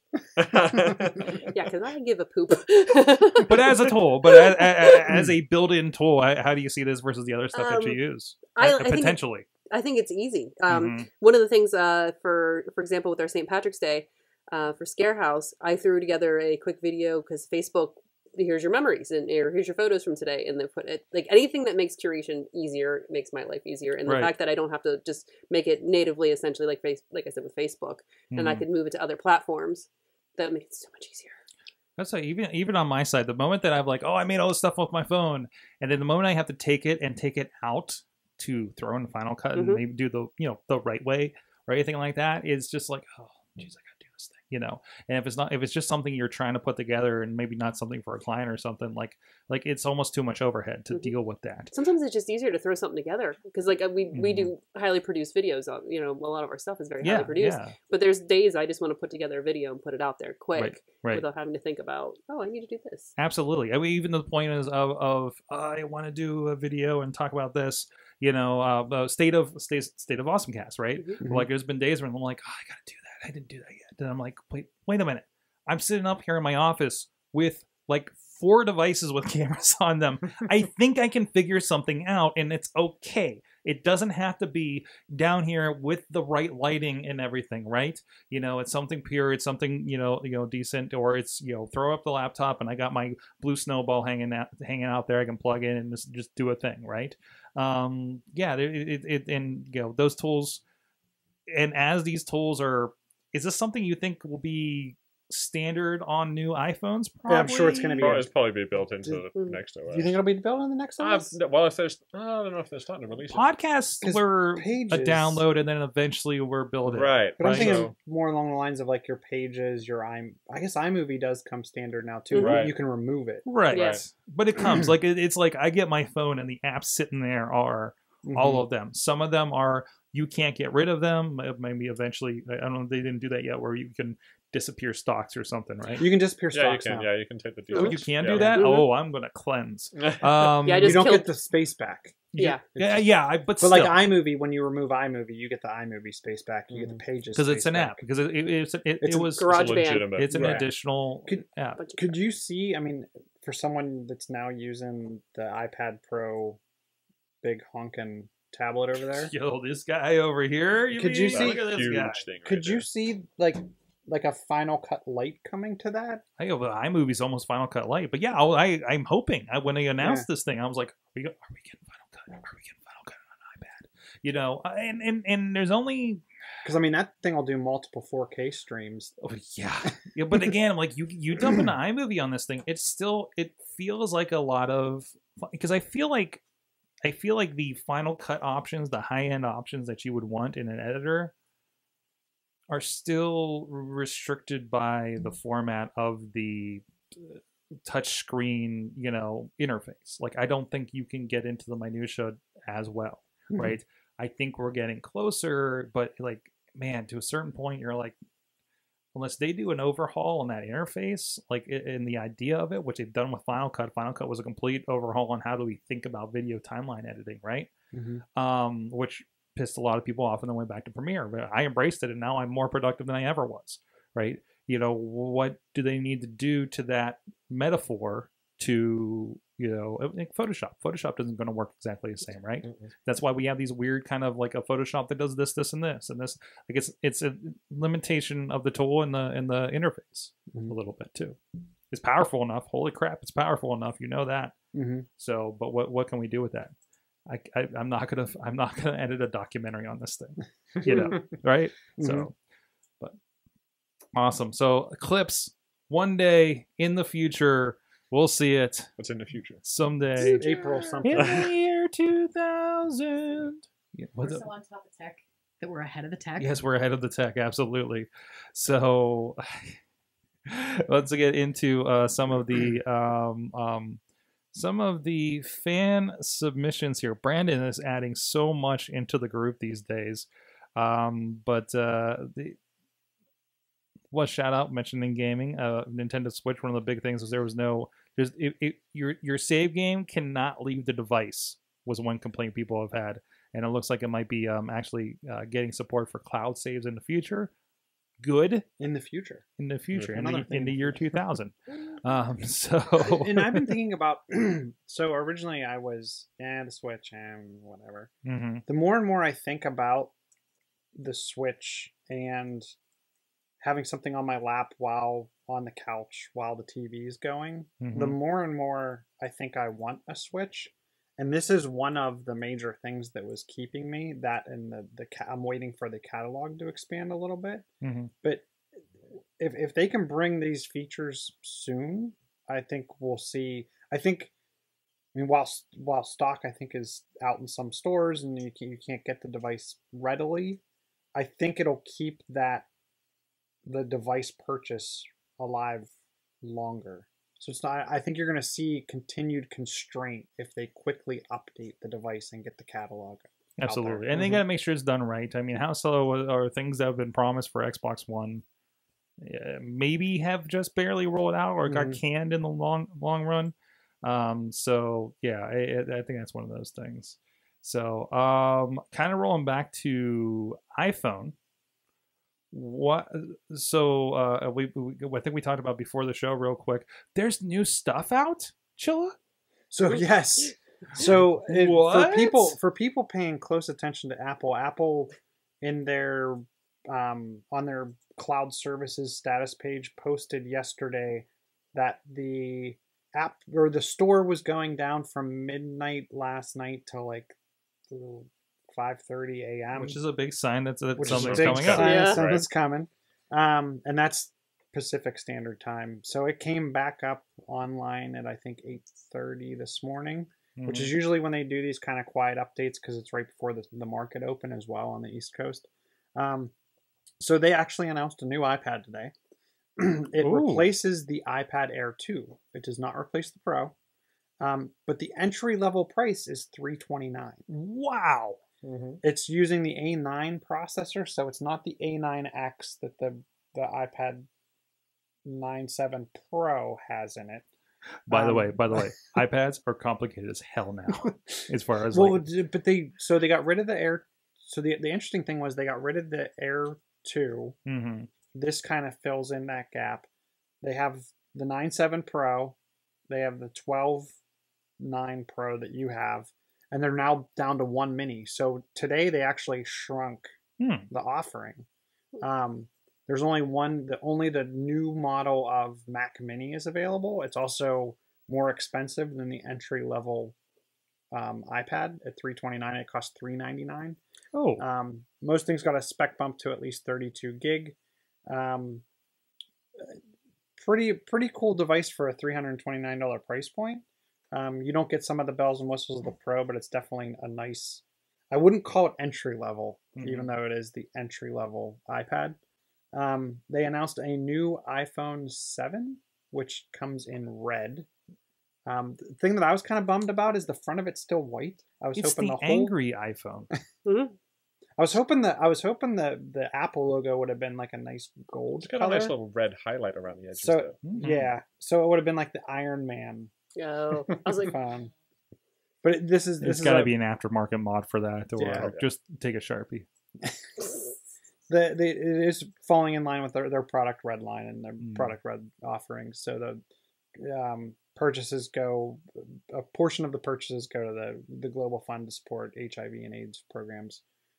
Yeah, because I give a poop. But as a tool, but as, as a built-in tool, how do you see this versus the other stuff that you Um, use? I- Uh, I think it- potentially. I think it's easy. Um, Mhm. One of the things, uh, for for example, with our Saint Patrick's Day, uh, for Scare House, I threw together a quick video because Facebook, here's your memories and or here's your photos from today, and then put it like anything that makes curation easier makes my life easier. And the Right. fact that I don't have to just make it natively, essentially like face, like I said with Facebook, and I Mhm. could move it to other platforms, that makes it so much easier. That's like even even on my side, the moment that I'm like, oh, I made all this stuff off my phone, and then the moment I have to take it and take it out to throw in Final Cut and Mhm. maybe do the you know the right way or anything like that, it's just like, oh, geez, I gotta do this thing, you know. And if it's not, if it's just something you're trying to put together and maybe not something for a client or something, like like it's almost too much overhead to Mhm. deal with that. Sometimes it's just easier to throw something together because, like, uh, we we Mhm. do highly produced videos. On, you know, a lot of our stuff is very Yeah, highly produced. yeah, But there's days I just want to put together a video and put it out there quick right, right. without having to think about, oh, I need to do this. Absolutely. I mean, even the point is of, of I want to do a video and talk about this, you know, uh, the state of state, state of AwesomeCast, right? Mhm. Like, there's been days when I'm like, oh, I got to do that. I didn't do that yet. And I'm like, wait, wait a minute. I'm sitting up here in my office with like four devices with cameras on them. I think I can figure something out, and it's okay. It doesn't have to be down here with the right lighting and everything, right? You know, it's something pure, it's something, you know, you know, decent, or it's, you know, throw up the laptop and I got my blue snowball hanging out hanging out there. I can plug in and just, just do a thing, right? Um, yeah, it, it, it and you know, those tools, and as these tools are, is this something you think will be standard on new iPhones? Yeah, I'm sure it's gonna be. Probably, it's probably be built into the Mhm. next O S. Do you think it'll be built in the next Uh, O S? no, well, if there's, I don't know if they're starting to release it. Podcasts 'Cause were Pages- a download and then eventually were built in. Right. But I'm Right. thinking So, more along the lines of like your pages, your i. I guess iMovie does come standard now too. Right. You can remove it. Right. Yeah. But it comes like it, it's like I get my phone and the apps sitting there are all Mhm. of them. Some of them are you can't get rid of them. Maybe eventually, I don't know. They didn't do that yet, where you can disappear stocks or something, right? You can disappear yeah, you stocks can. now. Yeah, you can take the Oh, default. you can yeah, do that. Mhm. Oh, I'm gonna cleanse. Um, Yeah, I You just don't killed- get the space back. Yeah. yeah, yeah. I, but But still, like iMovie, when you remove iMovie, you get the iMovie space back. You get the pages because it's space an back. app. Because it, it, it's, it, It's it a was garage It's a band. legitimate. it's an Right. additional Could- app. Bunch of Could you see? I mean, for someone that's now using the iPad Pro big honkin' tablet over there. Yo, this guy over here. You Could mean? you see- Look at this huge guy. thing? Right Could you there. see like like a Final Cut Lite coming to that? I go, well, iMovie's almost Final Cut Lite, but yeah, I, I I'm hoping. I, when they announced Yeah. this thing, I was like, are we, go- are we getting Final Cut? Are we getting Final Cut on iPad? You know, uh, and and and there's only. Because I mean that thing will do multiple four K streams. Oh, yeah, yeah. But again, I'm like, you you dump an iMovie on this thing, it's still it feels like a lot of because I feel like I feel like the Final Cut options, the high end options that you would want in an editor, are still restricted by the format of the touch screen, you know, interface. Like, I don't think you can get into the minutia as well, Mhm. right? I think we're getting closer, but like, man, to a certain point, you're like, unless they do an overhaul on that interface, like in the idea of it, which they've done with Final Cut. Final Cut was a complete overhaul on how do we think about video timeline editing, right? Mm-hmm. Um, which pissed a lot of people off and then went back to Premiere. But I embraced it, and now I'm more productive than I ever was, right? You know, what do they need to do to that metaphor to, you know, like Photoshop? Photoshop isn't going to work exactly the same, right? Mm-mm. That's why we have these weird kind of like a Photoshop that does this, this, and this, and this. Like it's it's a limitation of the tool and the and the interface Mhm. a little bit too. It's powerful enough. Holy crap, it's powerful enough. You know that. Mm-hmm. So, but what what can we do with that? I, I I'm not gonna I'm not gonna edit a documentary on this thing, you know, right? Mhm. So, but awesome. So clips one day in the future. We'll see it What's in the future? someday April something. in the year two thousand. Yeah, We're what's it? so on top of tech that we're ahead of the tech. Yes, we're ahead of the tech, absolutely. So let's get into uh, some of the um, um, some of the fan submissions here. Brandon is adding so much into the group these days, um, but uh, the was shout out mentioning gaming. Uh, Nintendo Switch. One of the big things was there was no there's it, it, your your save game cannot leave the device. Was one complaint people have had. And it looks like it might be um, actually uh, getting support for cloud saves in the future. Good In the future. in the future, in Another the, thing. in the year two thousand. um, so, And I've been thinking about. So originally I was, yeah, the Switch and whatever. Mhm. The more and more I think about the Switch and having something on my lap while on the couch while the T V is going, Mhm. the more and more I think I want a Switch. And this is one of the major things that was keeping me. That and the the ca- I'm waiting for the catalog to expand a little bit. Mhm. But if if they can bring these features soon, I think we'll see. I think. I mean, while while stock I think is out in some stores and you can, you can't get the device readily, I think it'll keep that the device purchase alive longer. So it's not. I think you're going to see continued constraint if they quickly update the device and get the catalog. Absolutely, there. and they Mhm. got to make sure it's done right. I mean, how slow are things that have been promised for Xbox One? Uh, maybe have just barely rolled out or got Mhm. canned in the long long run. Um, so yeah, I, I think that's one of those things. So um, kind of rolling back to iPhone. What? So uh, we, we I think we talked about before the show real quick. There's new stuff out, Chilla. So yes. So it, for What? people for people paying close attention to Apple, Apple in their um, on their cloud services status page posted yesterday that the app or the store was going down from midnight last night till like five thirty a.m. Which is a big sign that, that which is a something's big coming up. sign Yeah. that something's coming. Um, and that's Pacific Standard Time. So it came back up online at I think eight thirty this morning, which is usually when they do these kind of quiet updates because it's right before the, the market open as well on the East Coast. Um, so they actually announced a new iPad today. It Ooh. replaces the iPad Air two. It does not replace the Pro. Um, but the entry level price is three hundred twenty-nine dollars. Wow. Mm-hmm. It's using the A nine processor, so it's not the A nine X that the the iPad nine seven Pro has in it. By the Um, way, by the way, iPads are complicated as hell now. As far as Well, like, d- but they so they got rid of the Air. So the the interesting thing was they got rid of the Air two. mhm. This kind of fills in that gap. They have the nine seven Pro, They have the twelve nine Pro that you have, and they're now down to one mini. So today they actually shrunk Hmm. the offering. Um, there's only one, the only the new model of Mac Mini is available. It's also more expensive than the entry level um, iPad at three twenty-nine. It costs three ninety-nine. Oh, Um, most things got a spec bump to at least thirty-two gig. Um, pretty pretty cool device for a three hundred twenty-nine dollars price point. Um, you don't get some of the bells and whistles of the Pro, but it's definitely a nice. I wouldn't call it entry level, Mhm. even though it is the entry level iPad. Um, they announced a new iPhone seven, which comes in red. Um, the thing that I was kind of bummed about is the front of it's still white. I was it's hoping the the, whole. angry iPhone. Mhm. I was hoping that I was hoping the the Apple logo would have been like a nice gold It's got color. a nice little red highlight around the edges. So there. Mhm. yeah, so it would have been like the Iron Man Oh, I was like, phone. But it, this is this It's is got to a, be an aftermarket mod for that, or Yeah. just take a Sharpie. the, the it is falling in line with their, their product red line and their Mm. product red offerings. So the um, purchases go a portion of the purchases go to the the Global Fund to support H I V and AIDS programs.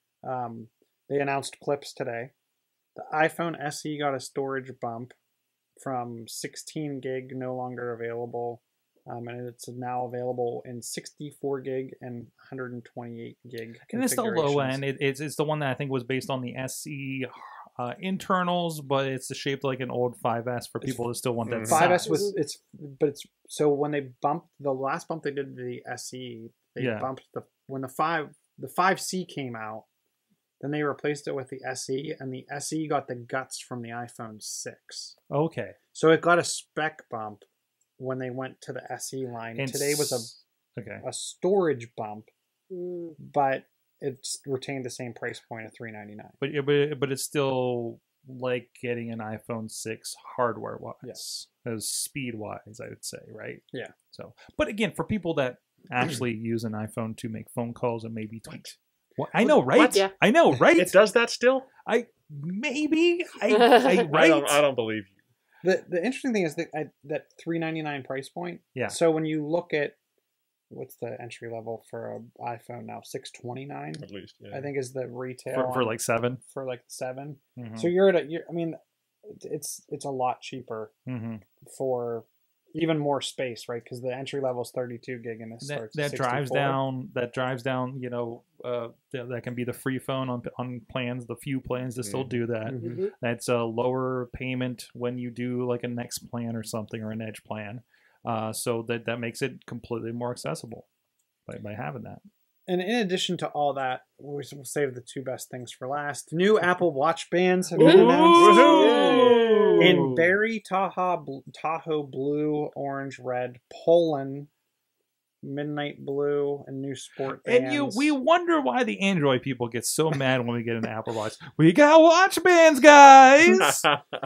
Um, they announced clips today. The iPhone S E got a storage bump from sixteen gig, no longer available. Um, and it's now available in sixty-four gig and one hundred twenty-eight gig. And it's the low configurations. end. It, it's it's the one that I think was based on the S E uh, internals, but it's shaped like an old five S for people that still want that Mhm. five S size. was it's, but it's so when they bumped the last bump they did to the S E, they Yeah. bumped the when the five the five C came out, then they replaced it with the S E, and the S E got the guts from the iPhone six. Okay. So it got a spec bump when they went to the S E line. And Today was s- okay. a a storage bump, mm, but it's retained the same price point of three ninety-nine. But yeah, but but it's still like getting an iPhone six hardware wise, Yes. as speed wise, I would say, right? Yeah. So, but again, for people that actually use an iPhone to make phone calls and maybe tweet. Well, I know, right? What? Yeah. I know, right? It does that still? I maybe I, I I right. don't. I don't believe you. The the interesting thing is that I, that three ninety-nine price point. Yeah. So when you look at what's the entry level for an iPhone now, six twenty-nine, At least. Yeah. I think is the retail for, for on- like seven. for like seven. Mhm. So you're at a. You're, I mean, it's it's a lot cheaper Mhm. for even more space, right? Because the entry level is thirty-two gig and this That, starts. that at drives sixty-four. down. That drives down. You know, uh, that, that can be the free phone on on plans. The few plans that still Mhm. do that. Mhm. mhm. That's a lower payment when you do like a Next plan or something, or an Edge plan. Uh, so that that makes it completely more accessible by, by having that. And in addition to all that, we'll we'll save the two best things for last. New Apple Watch bands have been announced Woohoo! in berry, Tahoe, bl- Tahoe blue, orange, red, Poland, midnight blue, and new sport bands. And you, we wonder why the Android people get so mad when we get an Apple Watch. We got watch bands, guys.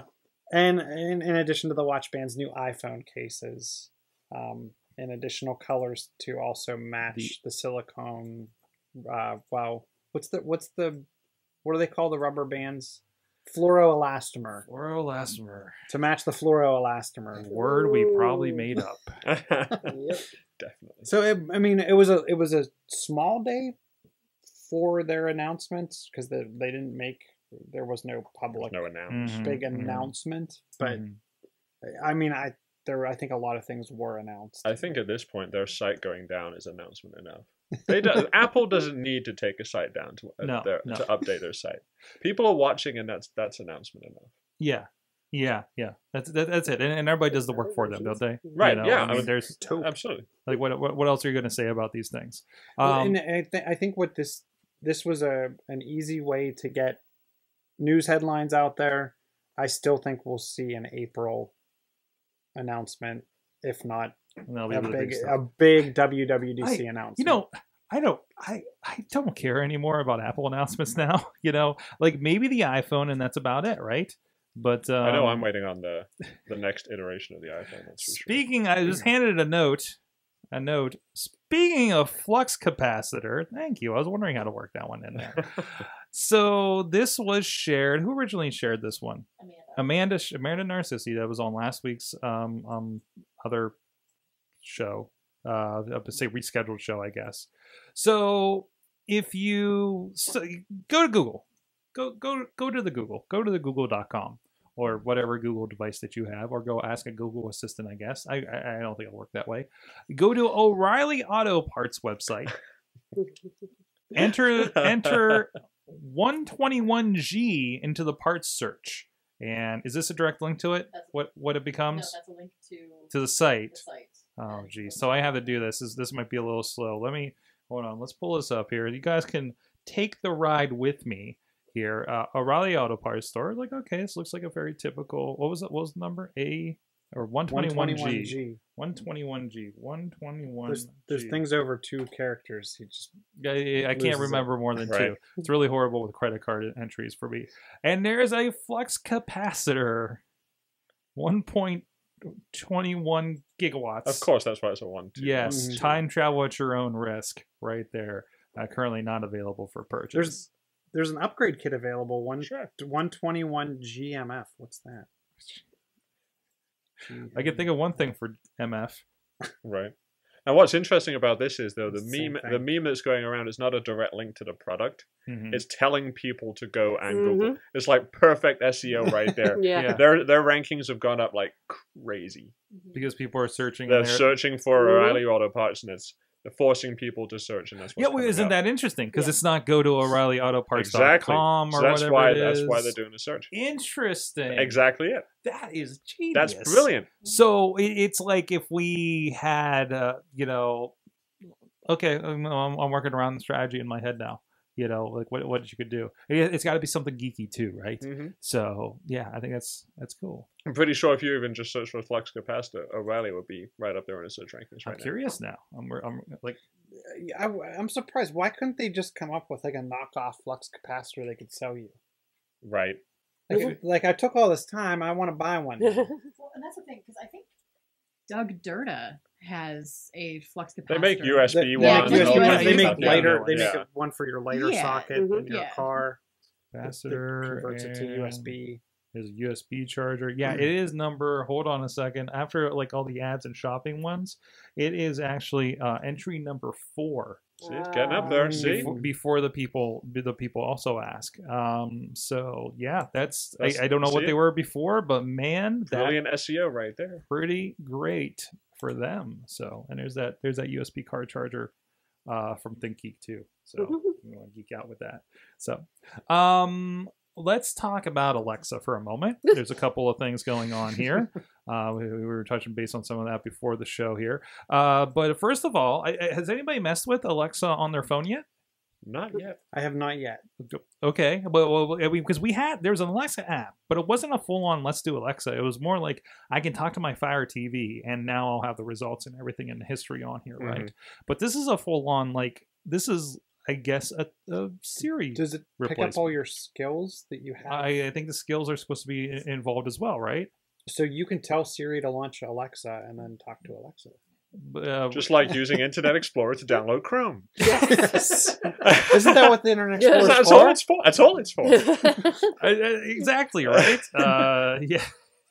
And in, in addition to the watch bands, new iPhone cases, um, in additional colors to also match The- the, silicone. Uh, wow, what's the what's the what do they call the rubber bands? Fluoroelastomer Fluoroelastomer. to match the fluoroelastomer. Word we probably made up. Yep. Definitely. So it, I mean, it was a it was a small day for their announcements because they they didn't make there was no public No announce. Mhm, big mhm, announcement, but mhm. I mean, I there I think a lot of things were announced. I think at this point their site going down is announcement enough. They do, Apple doesn't need to take a site down to uh, No, their, no. to update their site. People are watching, and that's that's announcement enough. Yeah, yeah, yeah. That's that, that's it. And, and everybody does the work for them, don't they? Right, You know, yeah, I mean, I mean, there's Absolutely. like what, what what else are you going to say about these things? Well, Um, and I, th- I think what this this was a an easy way to get news headlines out there. I still think we'll see an April announcement, if not and that'll be a the big stuff. a big W W D C I- announcement. You know, I don't, I, I don't care anymore about Apple announcements now. You know, like maybe the iPhone, and that's about it, right? But um, I know I'm waiting on the the next iteration of the iPhone. That's for sure. Speaking, I just handed a note. A note. Speaking of flux capacitor, thank you. I was wondering how to work that one in there. So this was shared. Who originally shared this one? Amanda. Amanda Amanda Narcissi. That was on last week's um um other show, uh, say rescheduled show, I guess. So if you so go to Google, go go go to the Google, go to the google dot com or whatever Google device that you have, or go ask a Google Assistant, I guess. I I, I don't think it'll work that way. Go to O'Reilly Auto Parts website. enter enter one twenty-one G into the parts search. And is this a direct link to it? That's What what it becomes? No, that's a link to to the site. the site. Oh, geez. So I have to do this. This, this might be a little slow. Let me, hold on. Let's pull this up here. You guys can take the ride with me here. Uh, O'Reilly Auto Parts store. Like, okay, this looks like a very typical, what was it? What was the number? A, or one twenty-one G. one twenty-one G. one twenty-one There's, there's things over two characters. You just I, I can't loses remember more than Right. two. It's really horrible with credit card entries for me. And there's a flux capacitor. one point two one gigawatts. Of course, that's why it's a one. Two. Yes, Mhm. time travel at your own risk, right there. Uh, currently not available for purchase. There's there's an upgrade kit available. One Sure. one twenty one G M F. What's that? I can think of one thing for M F. Right. And what's interesting about this is though the Same meme thing. the meme that's going around is not a direct link to the product. Mhm. It's telling people to go and Mhm. Google. It's like perfect S E O right there. Yeah. Yeah. Their their rankings have gone up like crazy. Because people are searching. They're and they're- searching for Mhm. O'Reilly Auto Parts, and it's they're forcing people to search, and that's what's Yeah, well, coming isn't up. that interesting? Because Yeah. it's not go to O'Reilly Auto Parts dot exactly? com So or that's whatever why it that's is. why they're doing the search. Interesting. Exactly it. That is genius. That's brilliant. So it- it's like if we had, uh, you know, okay, I'm, I'm I'm working around the strategy in my head now. You know, like what what you could do. It- It's got to be something geeky too, right? hmm So yeah, I think that's that's cool. I'm pretty sure if you even just search for flux capacitor, O'Reilly would be right up there in the search rankings I'm right now. curious now. I'm I'm like I, I'm surprised. Why couldn't they just come up with like a knockoff flux capacitor they could sell you? Right. Like, like I took all this time. I want to buy one. now. Well, and that's the thing, because I think Doug Dirta has a flux capacitor. They make U S B They- ones. Yeah, and U S B all ones, kinds They of make stuff. Yeah, lighter. no, They yeah. make one for your lighter Yeah. socket Mhm. in your Yeah. car. capacitor. It converts it to U S and B. There's a U S B charger. Yeah, it is number. Hold on a second. After like all the ads and shopping ones, it is actually uh, entry number four. See, it's getting up there. Um, See, Before, before the people the people also ask. Um, so yeah, that's, That's- I, I don't know what see they it? were before, but man, that's brilliant S E O right there. pretty great for them. So and there's that there's that U S B car charger uh, from ThinkGeek too. So you want to geek out with that. So um, let's talk about Alexa for a moment. There's a couple of things going on here. Uh, we, we were touching base on some of that before the show here. Uh, but first of all, I, I- has anybody messed with Alexa on their phone yet? Not yet. I have not yet. Okay, but well, because we had there was an Alexa app, but it wasn't a full on "Let's do Alexa." It was more like I can talk to my Fire T V, and now I'll have the results and everything and the history on here, right? Mhm. But this is a full on like this is, I guess, a, a Siri. Does it pick up Replacement. all your skills that you have? I, I think the skills are supposed to be i- involved as well, right? So you can tell Siri to launch Alexa and then talk to Alexa. Uh, Just like using Internet Explorer to download Chrome. Yes. Isn't that what the Internet Yeah. Explorer is That's all for? it's for. That's all it's for. I- I- exactly right. uh, yeah.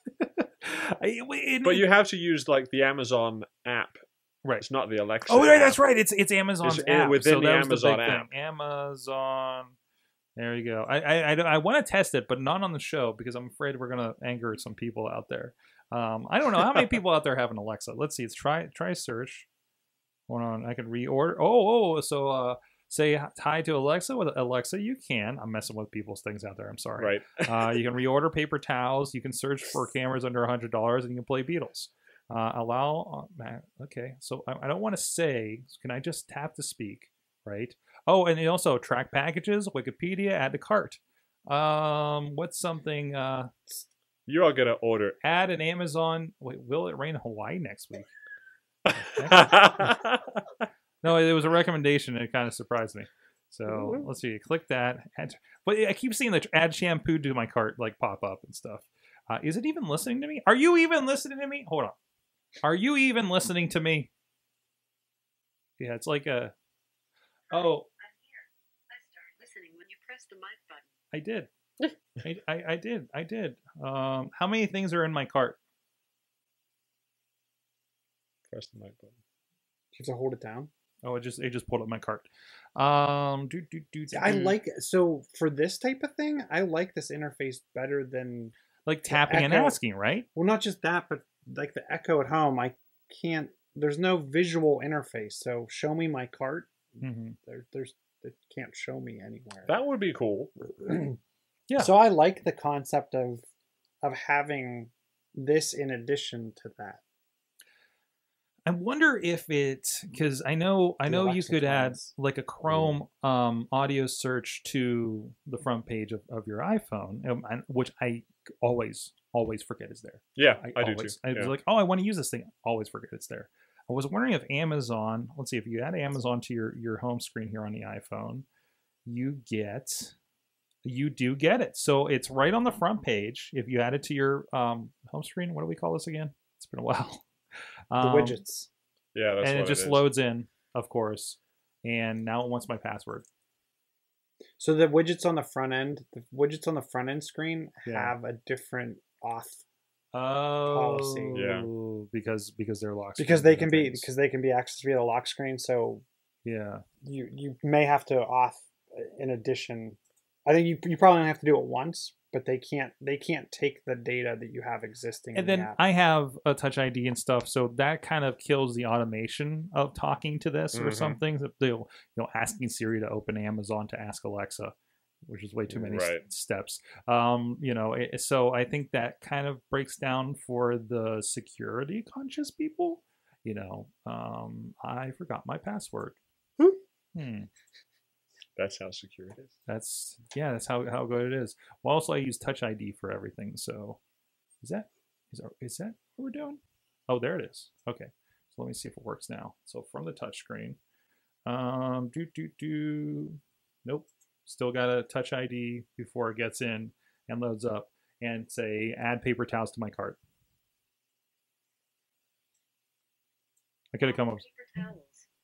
I- it- But you have to use like the Amazon app. Right. It's not the Alexa. Oh, right, app. that's right. It's it's Amazon's It's in- app. within so the that was Amazon big app. thing. Amazon. There you go. I I, I, I want to test it, but not on the show because I'm afraid we're gonna anger some people out there. Um, I don't know how many people out there have an Alexa. Let's see. It's try try search. Hold on. I can reorder. Oh oh. So uh, say hi to Alexa with Alexa. You can. I'm messing with people's things out there. I'm sorry. Right. Uh, you can reorder paper towels. You can search for cameras under one hundred dollars, and you can play Beatles. Uh, allow. Uh, okay, so I, I don't want to say. Can I just tap to speak? Right. Oh, and also track packages, Wikipedia, add to cart. Um, what's something? Uh, You are gonna order. add an Amazon. Wait, will it rain in Hawaii next week? No, it was a recommendation. And it kind of surprised me. So Mhm. let's see. Click that. Add, but I keep seeing the add shampoo to my cart like pop up and stuff. Uh, is it even listening to me? Are you even listening to me? Hold on. Are you even listening to me? Yeah, it's like a. Oh, I'm here. I started listening when you pressed the mic button. I did. I, I I did. I did. Um, how many things are in my cart? Press the mic button. You have to hold it down. Oh, it just it just pulled up my cart. Um, do, do, do, See, I do. like so for this type of thing, I like this interface better than like tapping and Echo. asking, right? well, not just that, but like the Echo at home. I can't. There's no visual interface. So show me my cart. Mm-hmm. There, there's it can't show me anywhere. That would be cool. Yeah. So I like the concept of of having this in addition to that. I wonder if it because I know I The know you Alexa could add twins. like a Chrome um, audio search to the front page of, of your iPhone, um, and, which I always always forget is there. Yeah, I, do always, too. I was Yeah. like, oh, I want to use this thing. Always forget it's there. I was wondering if Amazon. Let's see if you add Amazon to your your home screen here on the iPhone, you get you do get it. So it's right on the front page. If you add it to your um, home screen, what do we call this again? It's been a while. The Um, widgets. Yeah, that's and what it just is. loads in, of course. And now it wants my password. So the widgets on the front end, the widgets on the front end screen Yeah. have a different off Oh, Policy. Yeah. because because they're locked. because screen they and can be things. because they can be accessed via the lock screen. So yeah. you you may have to off in addition. I think you you probably only have to do it once, but they can't they can't take the data that you have existing. And in then the app. I have a Touch I D and stuff, so that kind of kills the automation of talking to this or Mhm. something. That they'll you know asking Siri to open Amazon to ask Alexa, which is way too many s- Right. steps. Um, you know, it, so I think that kind of breaks down for the security conscious people. You know, um, I forgot my password. Hmm. Hmm. That's how secure it is. That's yeah, that's how, how good it is. Well, also I use Touch I D for everything. So is that is that, is that what we're doing? Oh, there it is. Okay, so let me see if it works now. So from the touch screen, um, do do do. Nope, still got a Touch I D before it gets in and loads up, and say add paper towels to my cart. I could have come up. Paper towels.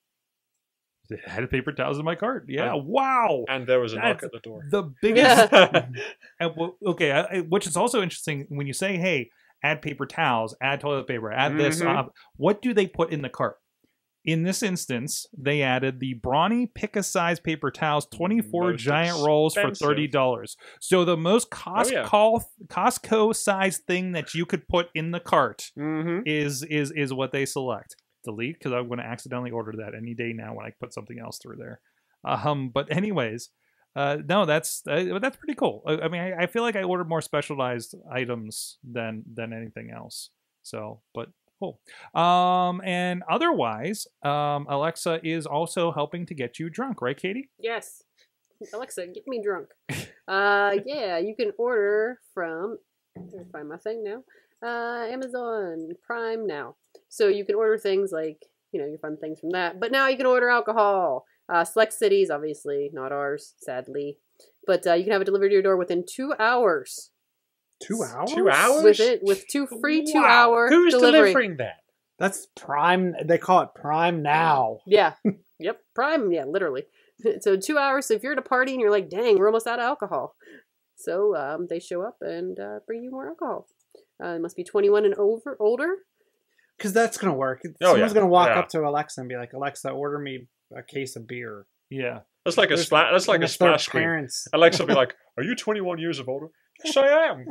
Added paper towels in my cart. Yeah, wow. And there was a knock That's at the door. The biggest. Yeah. And, well, okay, I, I- which is also interesting when you say, "Hey, add paper towels, add toilet paper, add this." Mhm. Uh, what do they put in the cart? In this instance, they added the Brawny pick-a-size paper towels, twenty-four Most giant rolls for expensive. thirty dollars. So the most Oh, yeah. Costco Costco-sized thing that you could put in the cart Mm-hmm. is is is what they select. Delete, because I'm going to accidentally order that any day now when I put something else through there. Um, but anyways, uh, no, that's uh, that's pretty cool. I, I mean, I, I feel like I ordered more specialized items than than anything else. So, but cool. Um, and otherwise, um, Alexa is also helping to get you drunk, right, Katie? Yes. Alexa, get me drunk. Uh, yeah, you can order from, let me find my thing now, uh, Amazon Prime now. So you can order things like, you know, your fun things from that. But now you can order alcohol. Uh, select cities, obviously, not ours, sadly. But uh, you can have it delivered to your door within two hours. two hours. Two hours? With it, with two free Wow. two-hour Who's delivery. delivering that? That's Prime. They call it Prime now. Yeah. Yep. Prime. Yeah, literally. So two hours. So if you're at a party and you're like, dang, we're almost out of alcohol. So um, they show up and uh, bring you more alcohol. Uh, it must be twenty-one and over, older. Because that's gonna work. Oh, Someone's yeah. gonna walk Yeah. up to Alexa and be like, "Alexa, order me a case of beer." Yeah. That's like a There's- splash. That's like and a if their splash screen. parents. Alexa will be like, "Are you twenty-one years of older?" Yes, I am.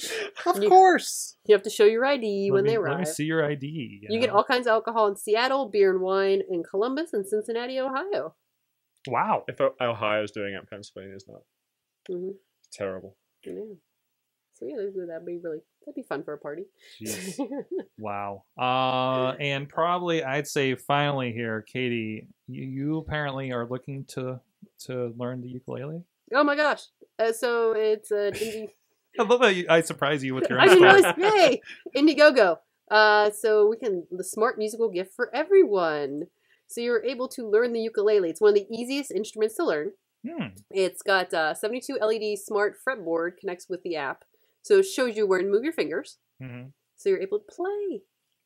Of You- course. You have to show your I D Let when me, they let arrive. me see your I D. You get all kinds of alcohol in Seattle, beer and wine in Columbus and Cincinnati, Ohio. Wow. If Ohio's doing it, Pennsylvania's not. Mm-hmm. It's terrible. Yeah. So yeah, that'd be really that'd be fun for a party. Jeez. Wow. Uh, and probably I'd say finally here, Katie, you, you apparently are looking to to learn the ukulele. Oh my gosh! Uh, so it's an indie. I love that you, I surprise you with your I own didn't story. realize. Yay! Indiegogo. Uh, so we can the smart musical gift for everyone. So you're able to learn the ukulele. It's one of the easiest instruments to learn. Hmm. It's got uh, seventy-two L E D smart fretboard connects with the app, so it shows you where to move your fingers. hmm So you're able to play.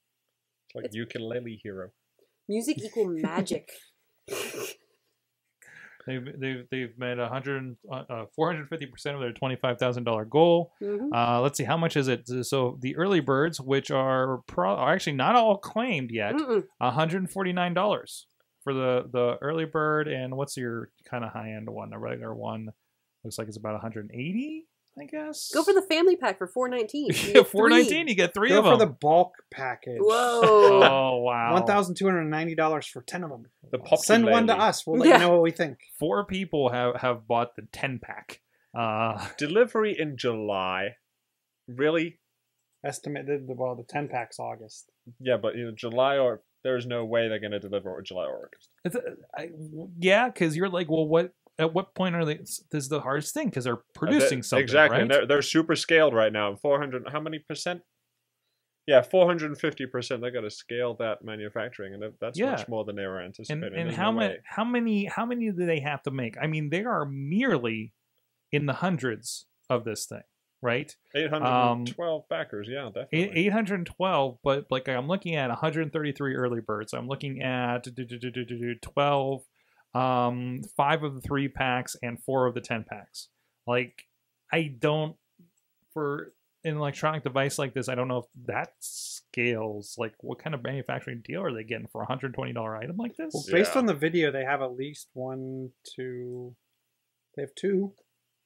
It's like It's- ukulele hero. Music equal magic. They've they've they've made a hundred uh four hundred fifty percent of their twenty five thousand dollar goal. Mhm. Uh, let's see how much is it. So the early birds, which are pro, are actually not all claimed yet, Mm-mm. one hundred forty nine dollars for the the early bird. And what's your kind of high end one? The regular one looks like it's about one hundred eighty. I guess. Go for the family pack for four nineteen. Yeah, four nineteen. You get three Go of for them. the bulk package. Whoa. Oh wow! One thousand two hundred ninety dollars for ten of them. The Send one to popular us. We'll let Yeah. you know what we think. Four people have have bought the ten pack. Uh, delivery in July. Really? Estimated the well, the ten pack's August. Yeah, but you know, July or there's no way they're going to deliver in July or August. it's a- I- yeah, because you're like, well, what? At what point are they? This is the hardest thing because they're producing Uh, they- something, exactly. right? And they're they're super scaled right now. Four hundred. How many percent? Yeah, four hundred and fifty percent. They got to scale that manufacturing, and that- that's Yeah. much more than they were and anticipating. and There's how no many? way. How many? How many do they have to make? I mean, they are merely in the hundreds of this thing, right? eight hundred and twelve backers. Yeah, definitely. eight hundred twelve, but like I'm looking at one hundred thirty-three early birds. I'm looking at twelve, um, five of the three packs and four of the ten packs. Like, I don't, for an electronic device like this, I don't know if that scales. Like, what kind of manufacturing deal are they getting for a one hundred twenty dollars item like this? Well, based Yeah. on the video, they have at least one, two. They have two.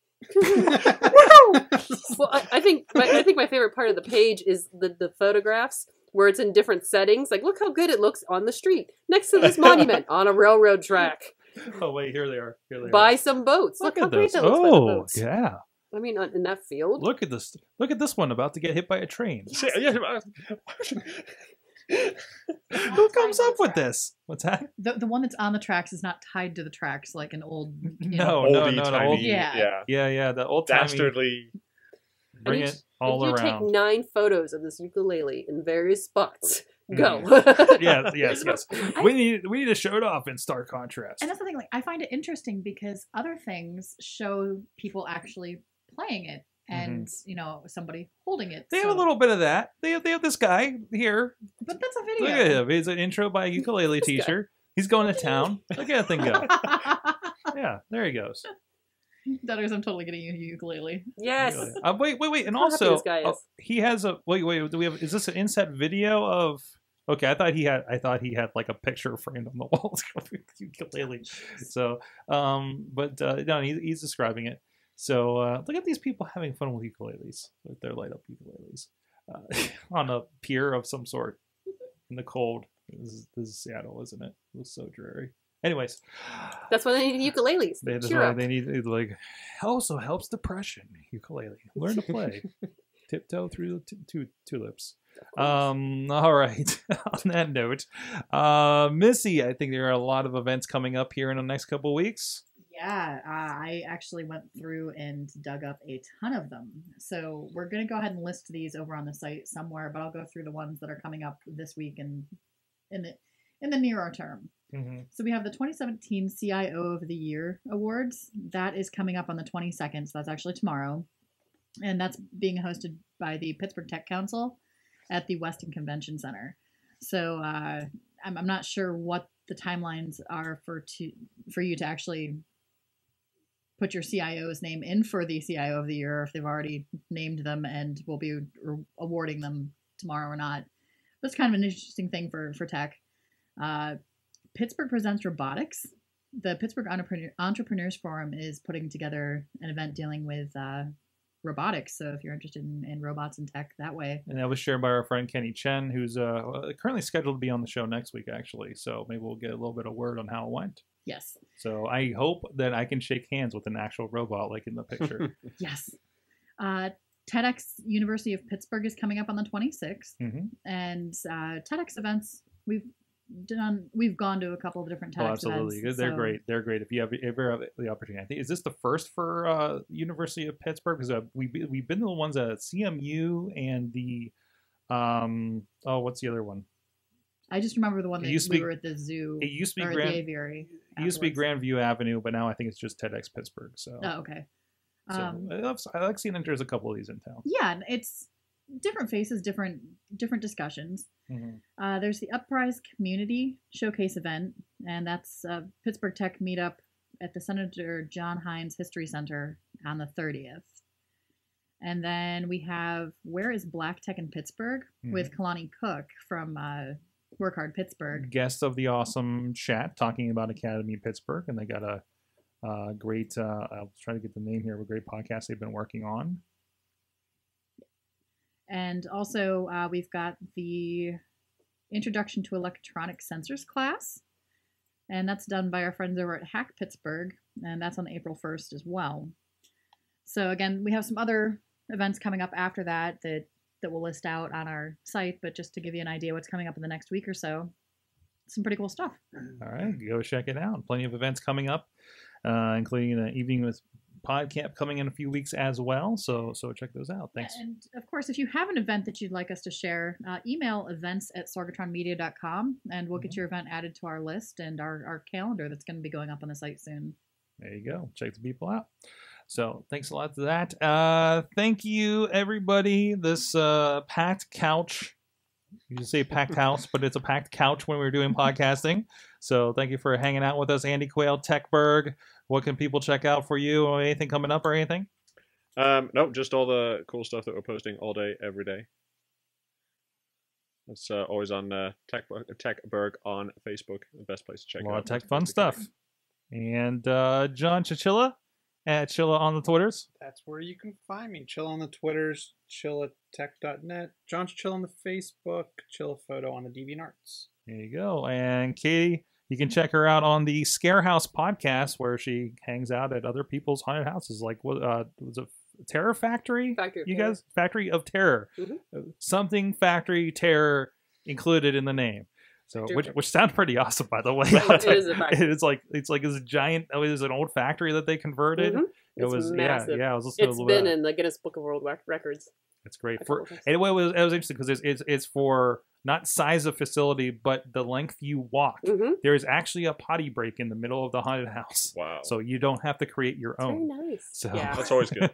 Well, I, I think my, I think my favorite part of the page is the, the photographs where it's in different settings. Like, look how good it looks on the street next to this monument on a railroad track. Oh, wait, here they are. Here they Buy are. some boats. Look, Look how at great this. that looks by the Oh, boats. yeah. I mean, on- in that field. Look at this. Look at this one about to get hit by a train. See, yeah, Who comes up with this? What's that? The the one that's on the tracks is not tied to the tracks like an old. You No, know, no, oldie no, no. timey, Old, Yeah. yeah, yeah, yeah. The old timey. dastardly. Bring And it you- all and you around. take nine photos of this ukulele in various spots. Mm. Go. yes, yes, yes. We need we need to show it off in stark contrast. And that's the thing. Like, I find it interesting because other things show people actually playing it, and you know, somebody holding it. Mm-hmm. They have a so- little bit of that. They have, they have this guy here. but that's a video. Look at him. He's an intro by a ukulele This guy. teacher. He's going to town. Look at that thing go. Yeah, there he goes. That is, I'm totally getting you a ukulele. Yes. Uh, wait, wait, wait, and Look how happy also this guy oh, is. he has a wait, wait. Do we have? Is this an inset video of? Okay, I thought he had. I thought he had like a picture framed on the wall of ukulele. So, um, but uh, no, he's, he's describing it. So uh, look at these people having fun with ukuleles, with their light up ukuleles, uh, on a pier of some sort in the cold. This is, this is Seattle, isn't it? It was so dreary. Anyways, That's why they need ukuleles. they, that's Cheer why up. they need it, like also helps depression. Ukulele, learn to play, tiptoe through the t- tu- tulips. Um, all right. On that note, uh, Missy, I think there are a lot of events coming up here in the next couple weeks. Yeah, uh, I actually went through and dug up a ton of them. So we're going to go ahead and list these over on the site somewhere, but I'll go through the ones that are coming up this week and in the in the nearer term. Mm-hmm. So we have the twenty seventeen C I O of the Year Awards. That is coming up on the twenty-second, so that's actually tomorrow. And that's being hosted by the Pittsburgh Tech Council at the Weston Convention Center. So uh, I'm, I'm not sure what the timelines are for to for you to actually put your C I O's name in for the C I O of the Year, or if they've already named them and will be re- awarding them tomorrow or not. That's kind of an interesting thing for, for tech. Uh, Pittsburgh Presents Robotics. The Pittsburgh Entrepreneur, Entrepreneurs Forum is putting together an event dealing with uh, robotics. So if you're interested in, in robots and tech that way. And that was shared by our friend Kenny Chen, who's uh, currently scheduled to be on the show next week, actually. So maybe we'll get a little bit of word on how it went. Yes. So I hope that I can shake hands with an actual robot like in the picture. Yes. Uh, TEDx University of Pittsburgh is coming up on the twenty-sixth. Mm-hmm. And uh, TEDx events, we've done, we've gone to a couple of different TEDx Oh, absolutely. events. They're so- great. They're great. If you have ever have the opportunity, I think is this the first for uh, University of Pittsburgh? Because uh, we we've been to the ones at C M U and the um oh what's the other one? I just remember the one It that used to we be- were at the zoo It used to be or at Grand. the aviary. It used to be afterwards. Grandview Avenue, but now I think it's just TEDx Pittsburgh. So, Oh, okay. so Um, I, love, I like seeing that there's a couple of these in town. yeah, and it's different faces, different different discussions. Mhm. Uh, there's the Uprise Community Showcase event, and that's uh, Pittsburgh Tech Meetup at the Senator John Hines History Center on the thirtieth. And then we have Where is Black Tech in Pittsburgh Mhm. with Kalani Cook from uh, Work Hard Pittsburgh. Guest of the awesome chat talking about Academy Pittsburgh, and they got a, uh great. Uh, I'll try to get the name here of a great podcast they've been working on. And also, uh, we've got the Introduction to Electronic Sensors class, and that's done by our friends over at Hack Pittsburgh, and that's on April first as well. So again, we have some other events coming up after that that that we'll list out on our site, but just to give you an idea what's coming up in the next week or so, some pretty cool stuff. All right, go check it out. Plenty of events coming up, uh, including an evening with PodCamp coming in a few weeks as well. So so check those out. Thanks. And of course, if you have an event that you'd like us to share, uh, email events at sorgatron media dot com, and we'll get Mm-hmm. your event added to our list and our, our calendar that's going to be going up on the site soon. There you go. Check the people out. So thanks a lot for that. Uh, thank you, everybody. This uh, packed couch. You say packed house, but it's a packed couch when we're doing podcasting. So thank you for hanging out with us, Andy Quayle, Techberg. What can people check out for you? Or anything coming up or anything? Um, nope, just all the cool stuff that we're posting all day, every day. It's uh, always on uh, Tech Techberg on Facebook. The best place to check A it out. lot of tech fun stuff. And uh, John Chilla at Chilla on the Twitters. That's where you can find me. Chill on the Twitters, chilla tech dot net, John's Chill on the Facebook, Chilla Photo on the DeviantArts. There you go. And Katie, you can check her out on the Scare House podcast, where she hangs out at other people's haunted houses. Like, what uh, was it Terror Factory? Factory of you Terror. guys, Factory of Terror. Mhm. Something Factory Terror included in the name. So, Factory which of- which sounds pretty awesome, by the way. It is a factory. It's like it's like this giant. Oh, it was an old factory that they converted. Mhm. It It's was massive. yeah, yeah. I was listening It's to been uh, in the Guinness Book of World Rec- Records. It's great. a For couple times. anyway, it was it was interesting because it's, it's it's for not size of facility, but the length you walk. Mm-hmm. There is actually a potty break in the middle of the haunted house, Wow. so you don't have to create your Very own. nice. So Yeah. That's always good.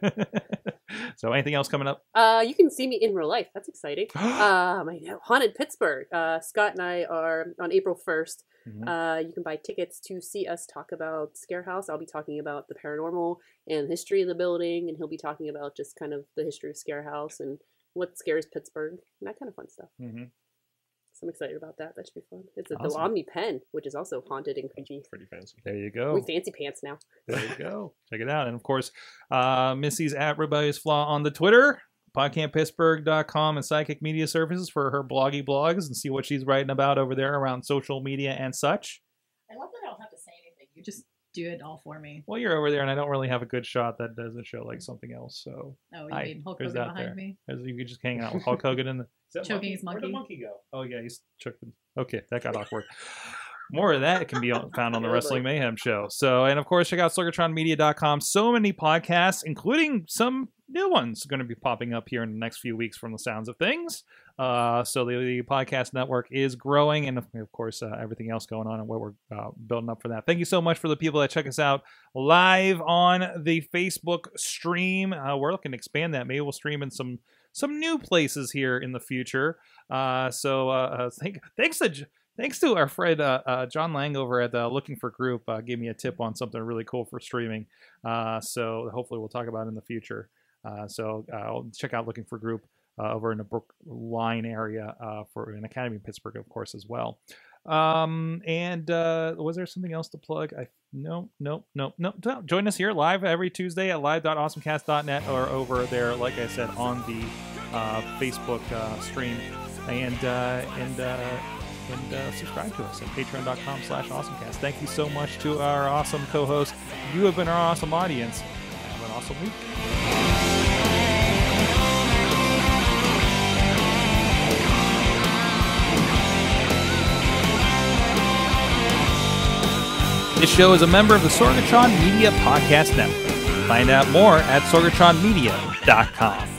So anything else coming up? Uh, you can see me in real life. That's exciting. um, I know. Haunted Pittsburgh. Uh, Scott and I are on April first. Mhm. Uh, you can buy tickets to see us talk about Scare House. I'll be talking about the paranormal and history of the building, and he'll be talking about just kind of the history of Scare House and what scares Pittsburgh and that kind of fun stuff. Mhm. So I'm excited about that. That should be fun. It's at the Awesome. Omni Pen, which is also haunted and creepy. Pretty fancy. There you go. We fancy pants now. There you go. Check it out. And of course, uh, Missy's at Rebellious Flaw on the Twitter, podcamp pittsburgh dot com, and Psychic Media Services for her bloggy blogs and see what she's writing about over there around social media and such. I love that I don't have to say anything. You just do it all for me. Well, you're over there, and I don't really have a good shot that doesn't show like something else. So Oh, you Hi, mean Hulk there's Hogan that behind there. me? as you could just hang out with Hulk Hogan in the Is that Choking monkey? his Where'd the monkey. monkey go? Oh yeah, he's choking. Okay, that got awkward. More of that can be on- found on the Wrestling Mayhem show. So, and of course, check out sorgatron media dot com. So many podcasts, including some new ones, going to be popping up here in the next few weeks from the sounds of things. Uh, so the, the podcast network is growing, and of, of course, uh, everything else going on and what we're uh, building up for that. Thank you so much for the people that check us out live on the Facebook stream. Uh, we're looking to expand that. Maybe we'll stream in some some new places here in the future. Uh, so uh, uh, thank, thanks to J- thanks to our friend uh, uh, John Lang over at uh, Looking for Group. Uh, gave me a tip on something really cool for streaming. Uh, so hopefully we'll talk about it in the future. Uh, so uh, check out Looking for Group uh, over in the Brookline area uh, for an Academy in Pittsburgh, of course, as well. Um, and uh, was there something else to plug? I no, no, no, no. Don't. Join us here live every Tuesday at live dot awesome cast dot net or over there, like I said, on the uh, Facebook uh, stream, and uh, and uh, and uh, subscribe to us at patreon dot com slash awesomecast. Thank you so much to our awesome co-host. You have been our awesome audience. Have an awesome week. This show is a member of the Sorgatron Media Podcast Network. Find out more at sorgatron media dot com.